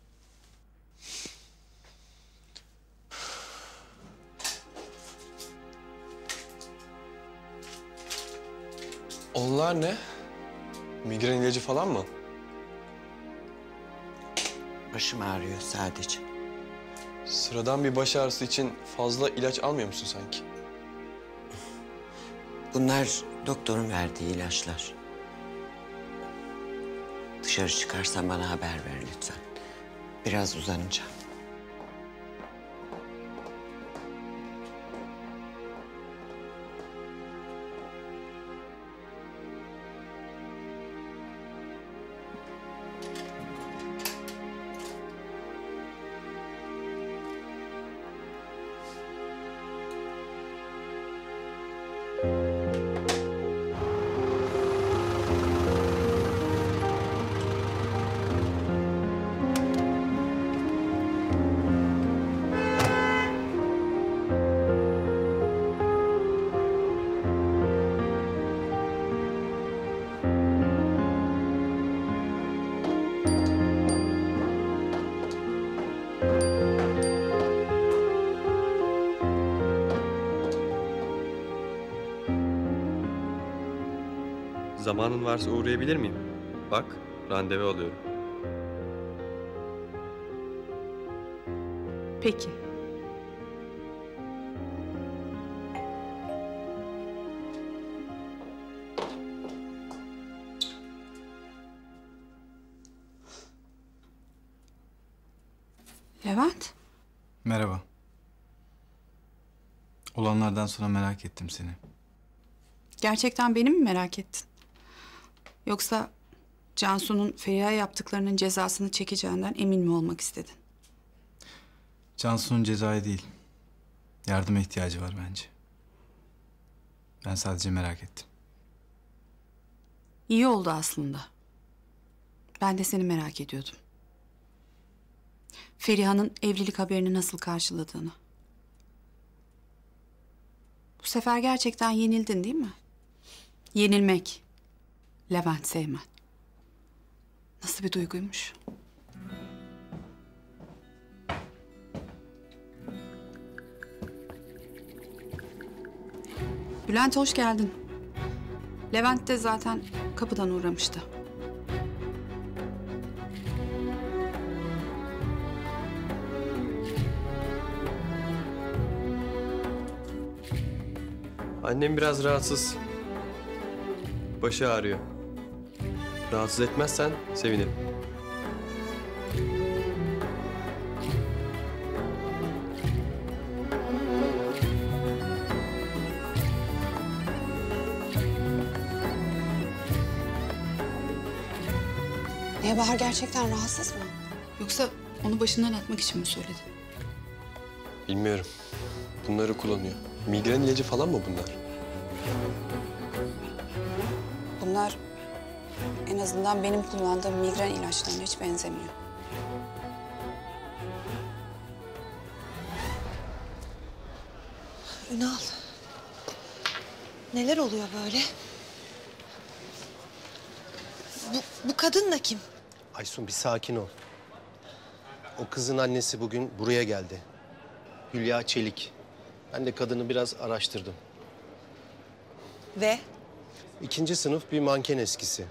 Onlar ne? Migren ilacı falan mı? Başım ağrıyor sadece. Sıradan bir baş ağrısı için fazla ilaç almıyor musun sanki? Bunlar doktorun verdiği ilaçlar. Dışarı çıkarsan bana haber ver lütfen. Biraz uzanacağım. Zamanın varsa uğrayabilir miyim? Bak, Randevu alıyorum. Peki. Levent, Merhaba. Olanlardan sonra merak ettim seni. gerçekten beni mi merak ettin? Yoksa Cansu'nun Feriha'ya yaptıklarının cezasını çekeceğinden emin mi olmak istedin? Cansu'nun cezayı değil, yardıma ihtiyacı var bence. Ben sadece merak ettim. İyi oldu aslında. Ben de seni merak ediyordum. Feriha'nın evlilik haberini nasıl karşıladığını. Bu sefer gerçekten yenildin değil mi? Yenilmek. Levent Seymen. Nasıl bir duyguymuş? Bülent hoş geldin. Levent de zaten kapıdan uğramıştı. Annem biraz rahatsız. Başı ağrıyor. Rahatsız etmezsen sevinirim. Bahar gerçekten rahatsız mı? Yoksa onu başından atmak için mi söyledin? Bilmiyorum. Bunları kullanıyor. Migren ilacı falan mı bunlar? Bunlar en azından benim kullandığım migren ilaçlarına hiç benzemiyor. Ünal, neler oluyor böyle? Bu kadın da kim? Aysun bir sakin ol. O kızın annesi bugün buraya geldi. Hülya Çelik. Ben de kadını biraz araştırdım. Ve? 2. sınıf bir manken eskisi.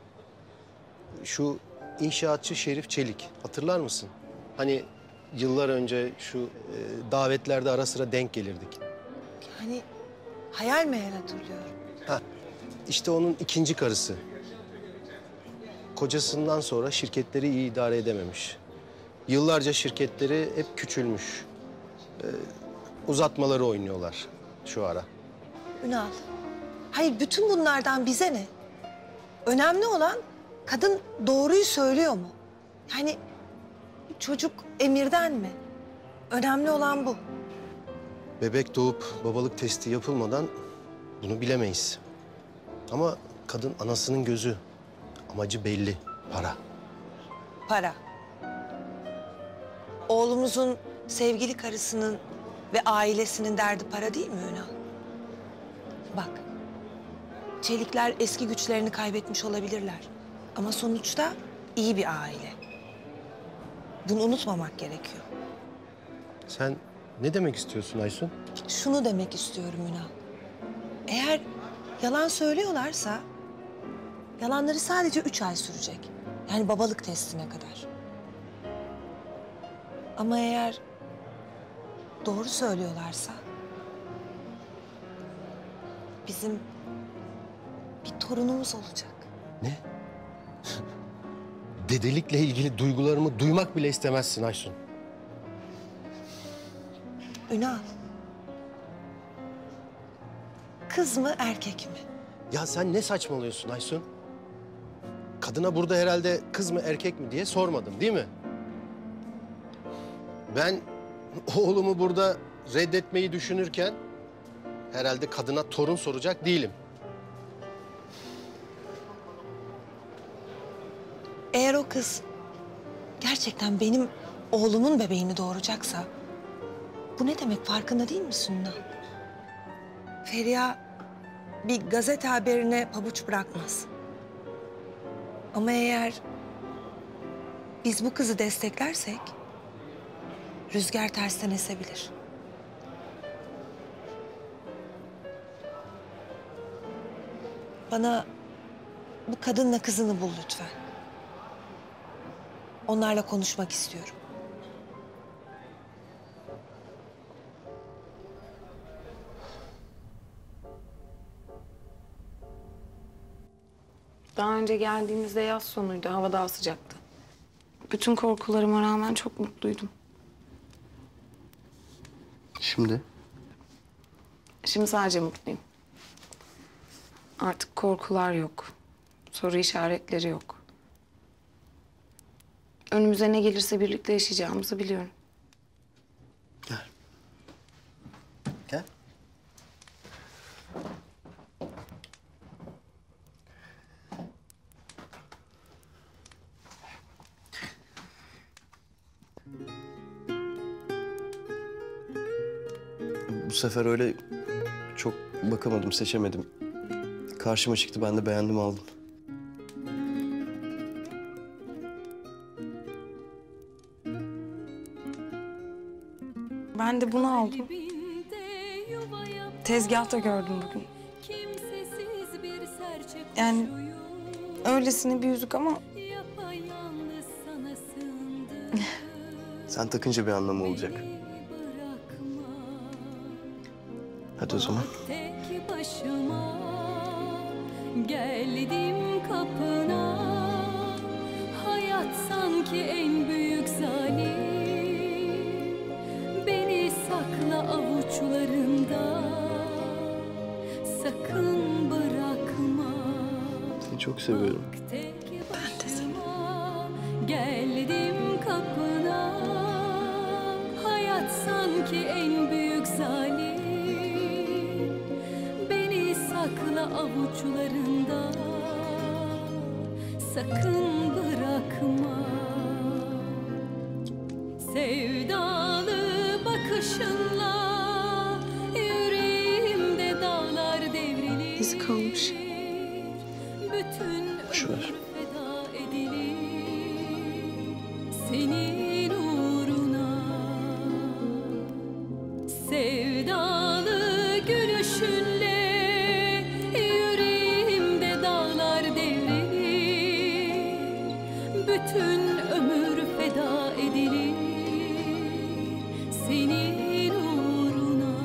Şu inşaatçı Şerif Çelik. Hatırlar mısın? Hani yıllar önce şu davetlerde ara sıra denk gelirdik. Yani hayal meyal hatırlıyorum. Ha, işte onun 2. karısı. Kocasından sonra şirketleri iyi idare edememiş. Yıllarca şirketleri hep küçülmüş. Uzatmaları oynuyorlar şu ara. Ünal, hayır bütün bunlardan bize ne? Önemli olan kadın doğruyu söylüyor mu? Yani çocuk emirden mi? Önemli olan bu. Bebek doğup babalık testi yapılmadan bunu bilemeyiz. Ama kadın anasının gözü. Amacı belli, para. Para. Oğlumuzun sevgili karısının ve ailesinin derdi para değil mi Ünal? Bak, Çelikler eski güçlerini kaybetmiş olabilirler. Ama sonuçta iyi bir aile. Bunu unutmamak gerekiyor. Sen ne demek istiyorsun Aysun? Şunu demek istiyorum Ünal. Eğer yalan söylüyorlarsa yalanları sadece 3 ay sürecek. Yani babalık testine kadar. Ama eğer doğru söylüyorlarsa bizim bir torunumuz olacak. Ne? Dedelikle ilgili duygularımı duymak bile istemezsin Aysun. Ünal. Kız mı erkek mi? Ya sen ne saçmalıyorsun Aysun? Kadına burada herhalde kız mı erkek mi diye sormadım değil mi? Ben oğlumu burada reddetmeyi düşünürken herhalde kadına torun soracak değilim. Eğer o kız gerçekten benim oğlumun bebeğini doğuracaksa bu ne demek farkında değil misin Ünal? Feriha bir gazete haberine pabuç bırakmaz. Ama eğer biz bu kızı desteklersek rüzgar tersten esebilir. Bana bu kadınla kızını bul lütfen. Onlarla konuşmak istiyorum. Daha önce geldiğimizde yaz sonuydu. Hava daha sıcaktı. Bütün korkularıma rağmen çok mutluydum. Şimdi? Şimdi sadece mutluyum. Artık korkular yok. Soru işaretleri yok. Önümüze ne gelirse birlikte yaşayacağımızı biliyorum. Gel. Bu sefer öyle çok bakamadım, seçemedim. Karşıma çıktı, ben de beğendim, aldım. Ben de bunu aldım. Tezgahta gördüm bugün. Yani öylesine bir yüzük ama Sen takınca bir anlamı olacak. Hadi o zaman. Tek başıma geldim kapına. Hayat sanki en büyük zalim. Beni sakla avuçlarında. Sakın bırakma. Seni çok seviyorum. Ben de seni. Geldim kapına. Hayat sanki en büyük zalim. Beni sakla avuçlarında. Sakın bırakma. Sevdalı bakışınla yüreğimde dağlar devrilir. İzi kalmış. Bütün Boş ver. feda edilir senin uğruna. Sevdalı gülüşünle yüreğimde dağlar devrilir. Bütün ömür feda edilir senin uğruna.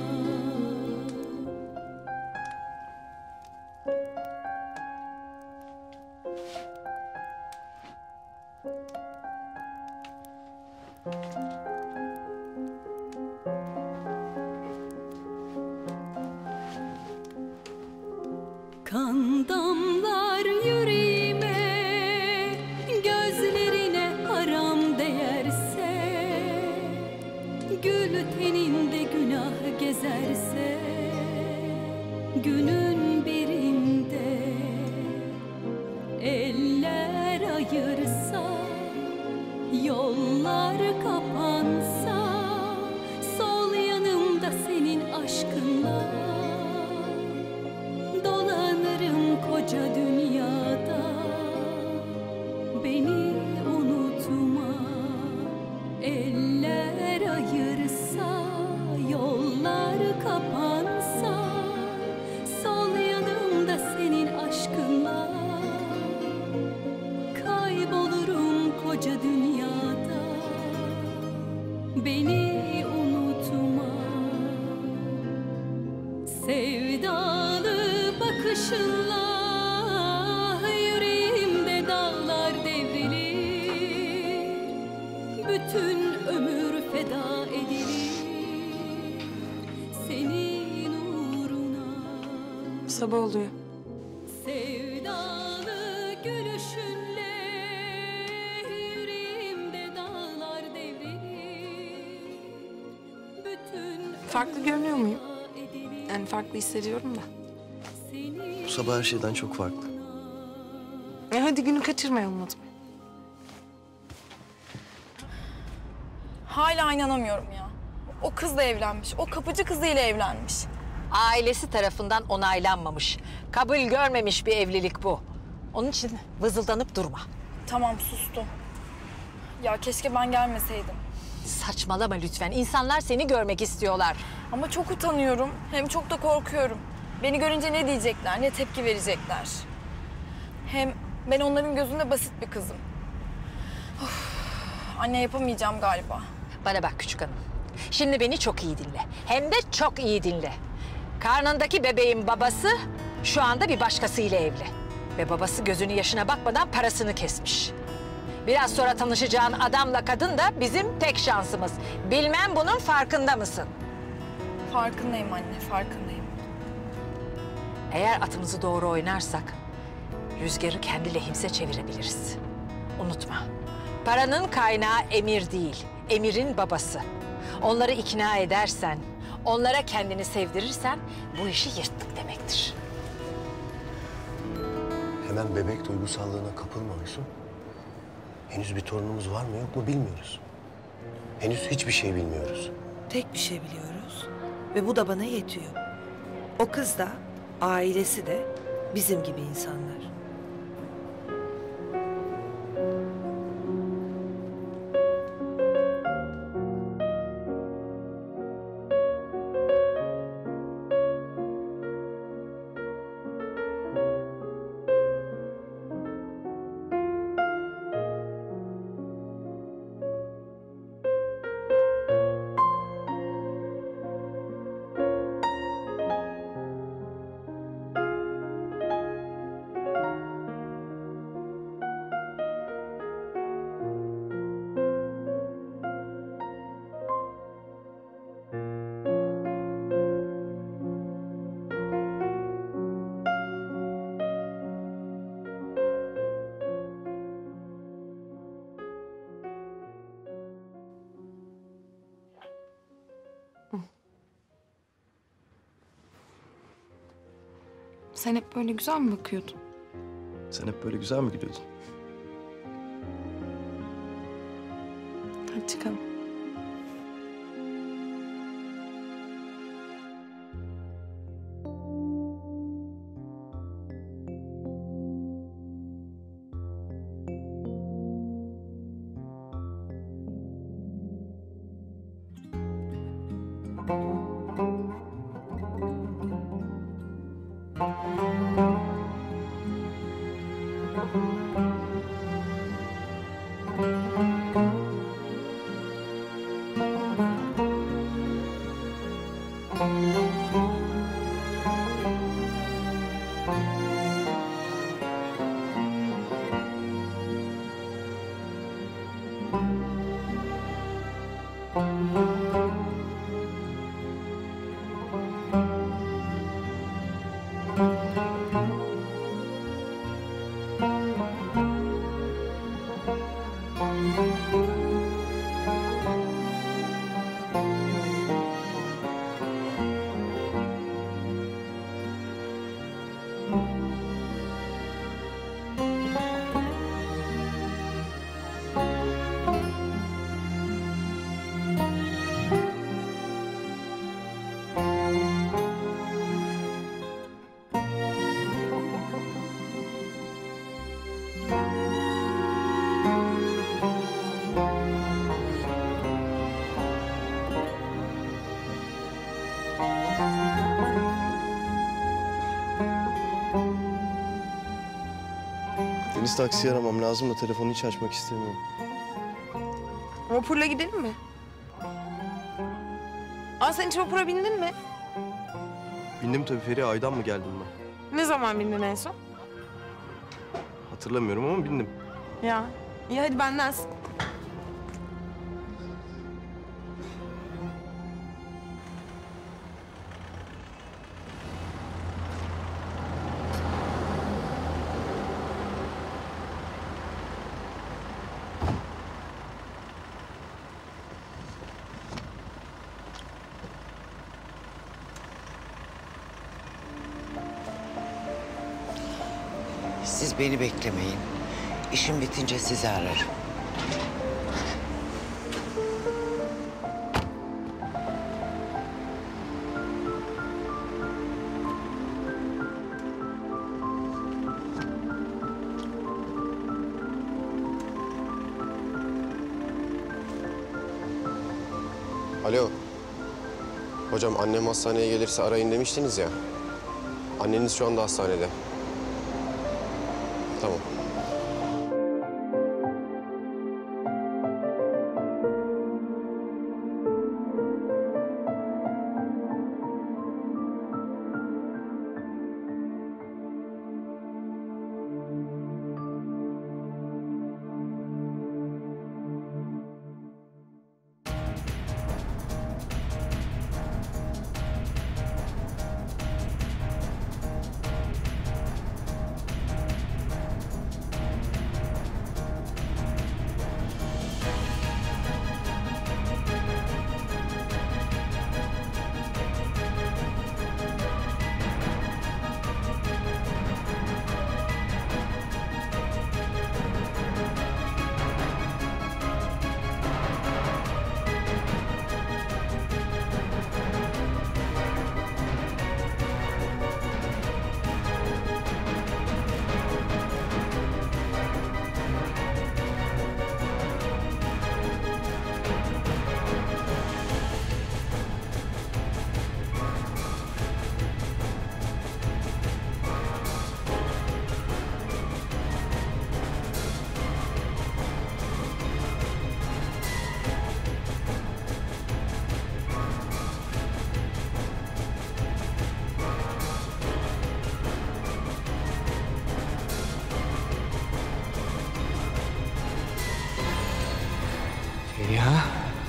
Kan damlar yüreğime, gözlerine haram değerse, gül teninde günah gezerse, günün birinde eller ayırsa, yollar kapansa, sol yanımda senin aşkınla dolanırım koca dünyada. Beni unutma. Eller ayırsa, yollar kapansa, sol yanımda senin aşkınla kaybolurum koca dünyada. Beni unutma. Sevdalı bakışınla yüreğimde dağlar devrilir. Bütün ömür feda edilir senin uğruna. Sabah oluyor. Sevdalı gülüşünle yüreğimde dağlar devrilir. Bütün Farklı görünüyor muyum? Yani farklı hissediyorum da. Bu sabah her şeyden çok farklı. Hadi günü kaçırmayalım o zaman. Hala inanamıyorum ya. O kızla evlenmiş. O kapıcı kızıyla evlenmiş. Ailesi tarafından onaylanmamış, kabul görmemiş bir evlilik bu. Onun için vızıldanıp durma. Tamam, sustum. Ya keşke ben gelmeseydim. Saçmalama lütfen. İnsanlar seni görmek istiyorlar. Ama çok utanıyorum. Hem çok da korkuyorum. Beni görünce ne diyecekler, ne tepki verecekler. Hem ben onların gözünde basit bir kızım. Of. Anne yapamayacağım galiba. Bana bak küçük hanım. Şimdi beni çok iyi dinle. Hem de çok iyi dinle. Karnındaki bebeğin babası şu anda bir başkasıyla evli. Ve babası gözünün yaşına bakmadan parasını kesmiş. Biraz sonra tanışacağın adamla kadın da bizim tek şansımız. Bilmem bunun farkında mısın? Farkındayım anne, farkındayım. Eğer atımızı doğru oynarsak rüzgarı kendi lehimize çevirebiliriz. Unutma, paranın kaynağı Emir değil, Emir'in babası. Onları ikna edersen, onlara kendini sevdirirsen bu işi yırttık demektir. Hemen bebek duygusallığına kapılma Aysun. Henüz bir torunumuz var mı yok mu bilmiyoruz. Henüz hiçbir şey bilmiyoruz. Tek bir şey biliyoruz ve bu da bana yetiyor. O kız da, ailesi de bizim gibi insanlar. Sen hep böyle güzel mi bakıyordun? Sen hep böyle güzel mi gülüyordun? Hadi çıkalım. Deniz taksiyi aramam lazım da telefonu hiç açmak istemiyorum. Vapurla gidelim mi? Aa, sen hiç vapura bindin mi? Bindim tabii Feriha, Ay'dan mı geldim ben? Ne zaman bindin en son? Hatırlamıyorum ama bindim. Ya, iyi hadi bendensin. Siz beni beklemeyin. İşim bitince sizi ararım. Alo. Hocam annem hastaneye gelirse arayın demiştiniz ya. Anneniz şu anda hastanede. Tamam. Feriha.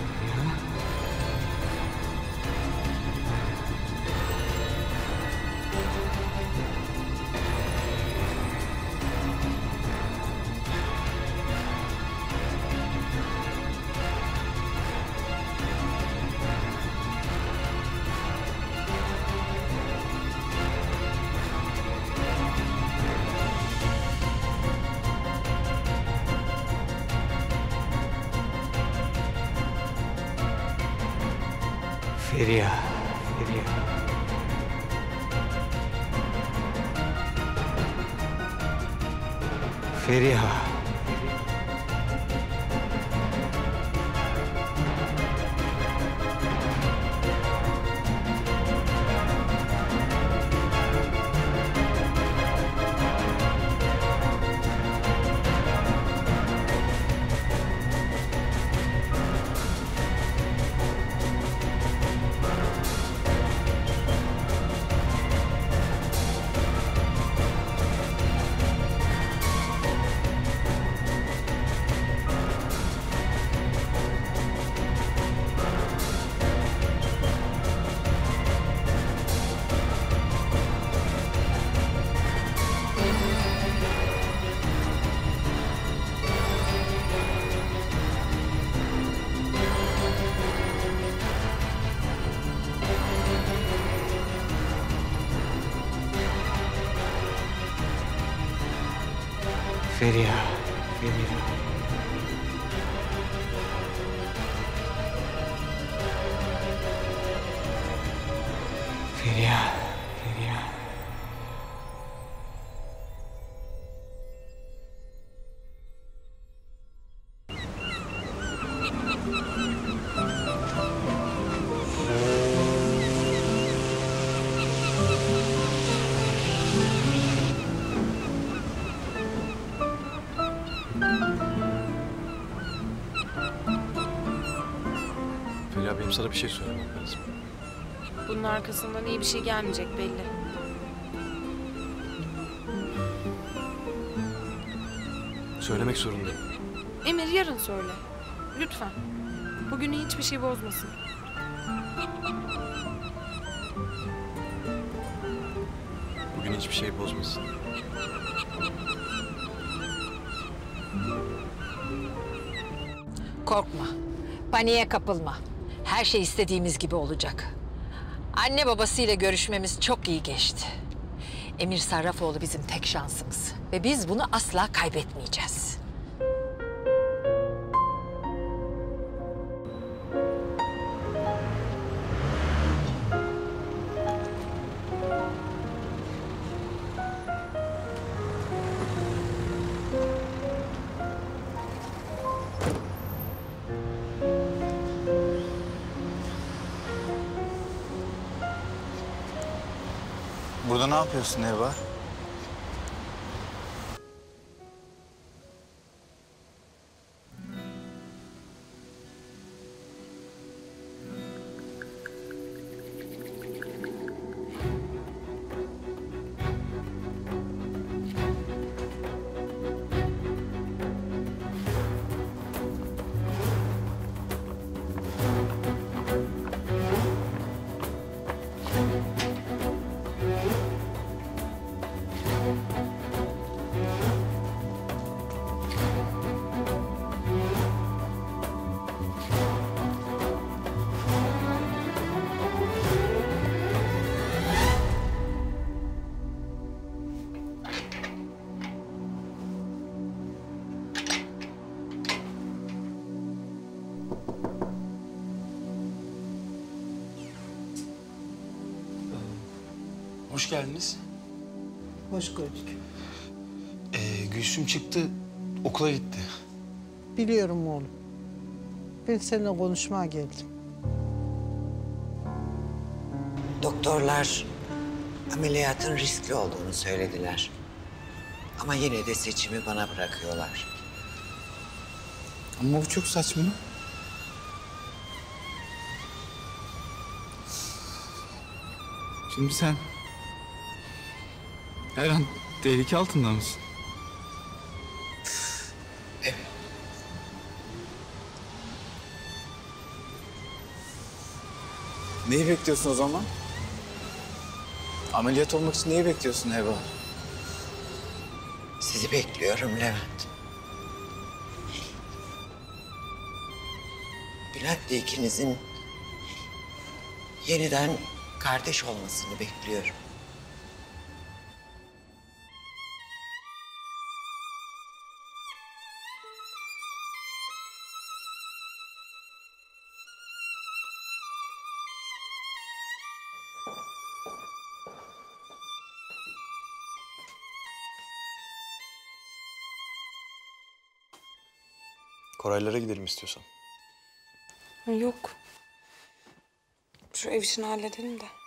Feriha. Feriha. Feriha. Feriha, benim sana bir şey söylemem lazım. Bunun arkasından iyi bir şey gelmeyecek belli. Söylemek zorundayım. Emir yarın söyle. Lütfen. Bugünü hiçbir şey bozmasın. Bugün hiçbir şey bozmasın. Korkma, paniğe kapılma. Her şey istediğimiz gibi olacak. Anne babasıyla görüşmemiz çok iyi geçti. Emir Sarrafoğlu bizim tek şansımız ve biz bunu asla kaybetmeyeceğiz. Burada ne yapıyorsun Eva? Hoş geldiniz. Hoş gördük. Gülsüm çıktı, okula gitti. Biliyorum oğlum. Ben seninle konuşmaya geldim. Doktorlar ameliyatın riskli olduğunu söylediler. Ama yine de seçimi bana bırakıyorlar. Ama bu çok saçma. Şimdi sen her an tehlike altında mısın? Evet. Neyi bekliyorsun o zaman? Ameliyat olmak için neyi bekliyorsun Eva? Sizi bekliyorum Levent. Bülent'le ikinizin yeniden kardeş olmasını bekliyorum. Koraylara gidelim istiyorsan. Yok. Şu ev işini halledelim de.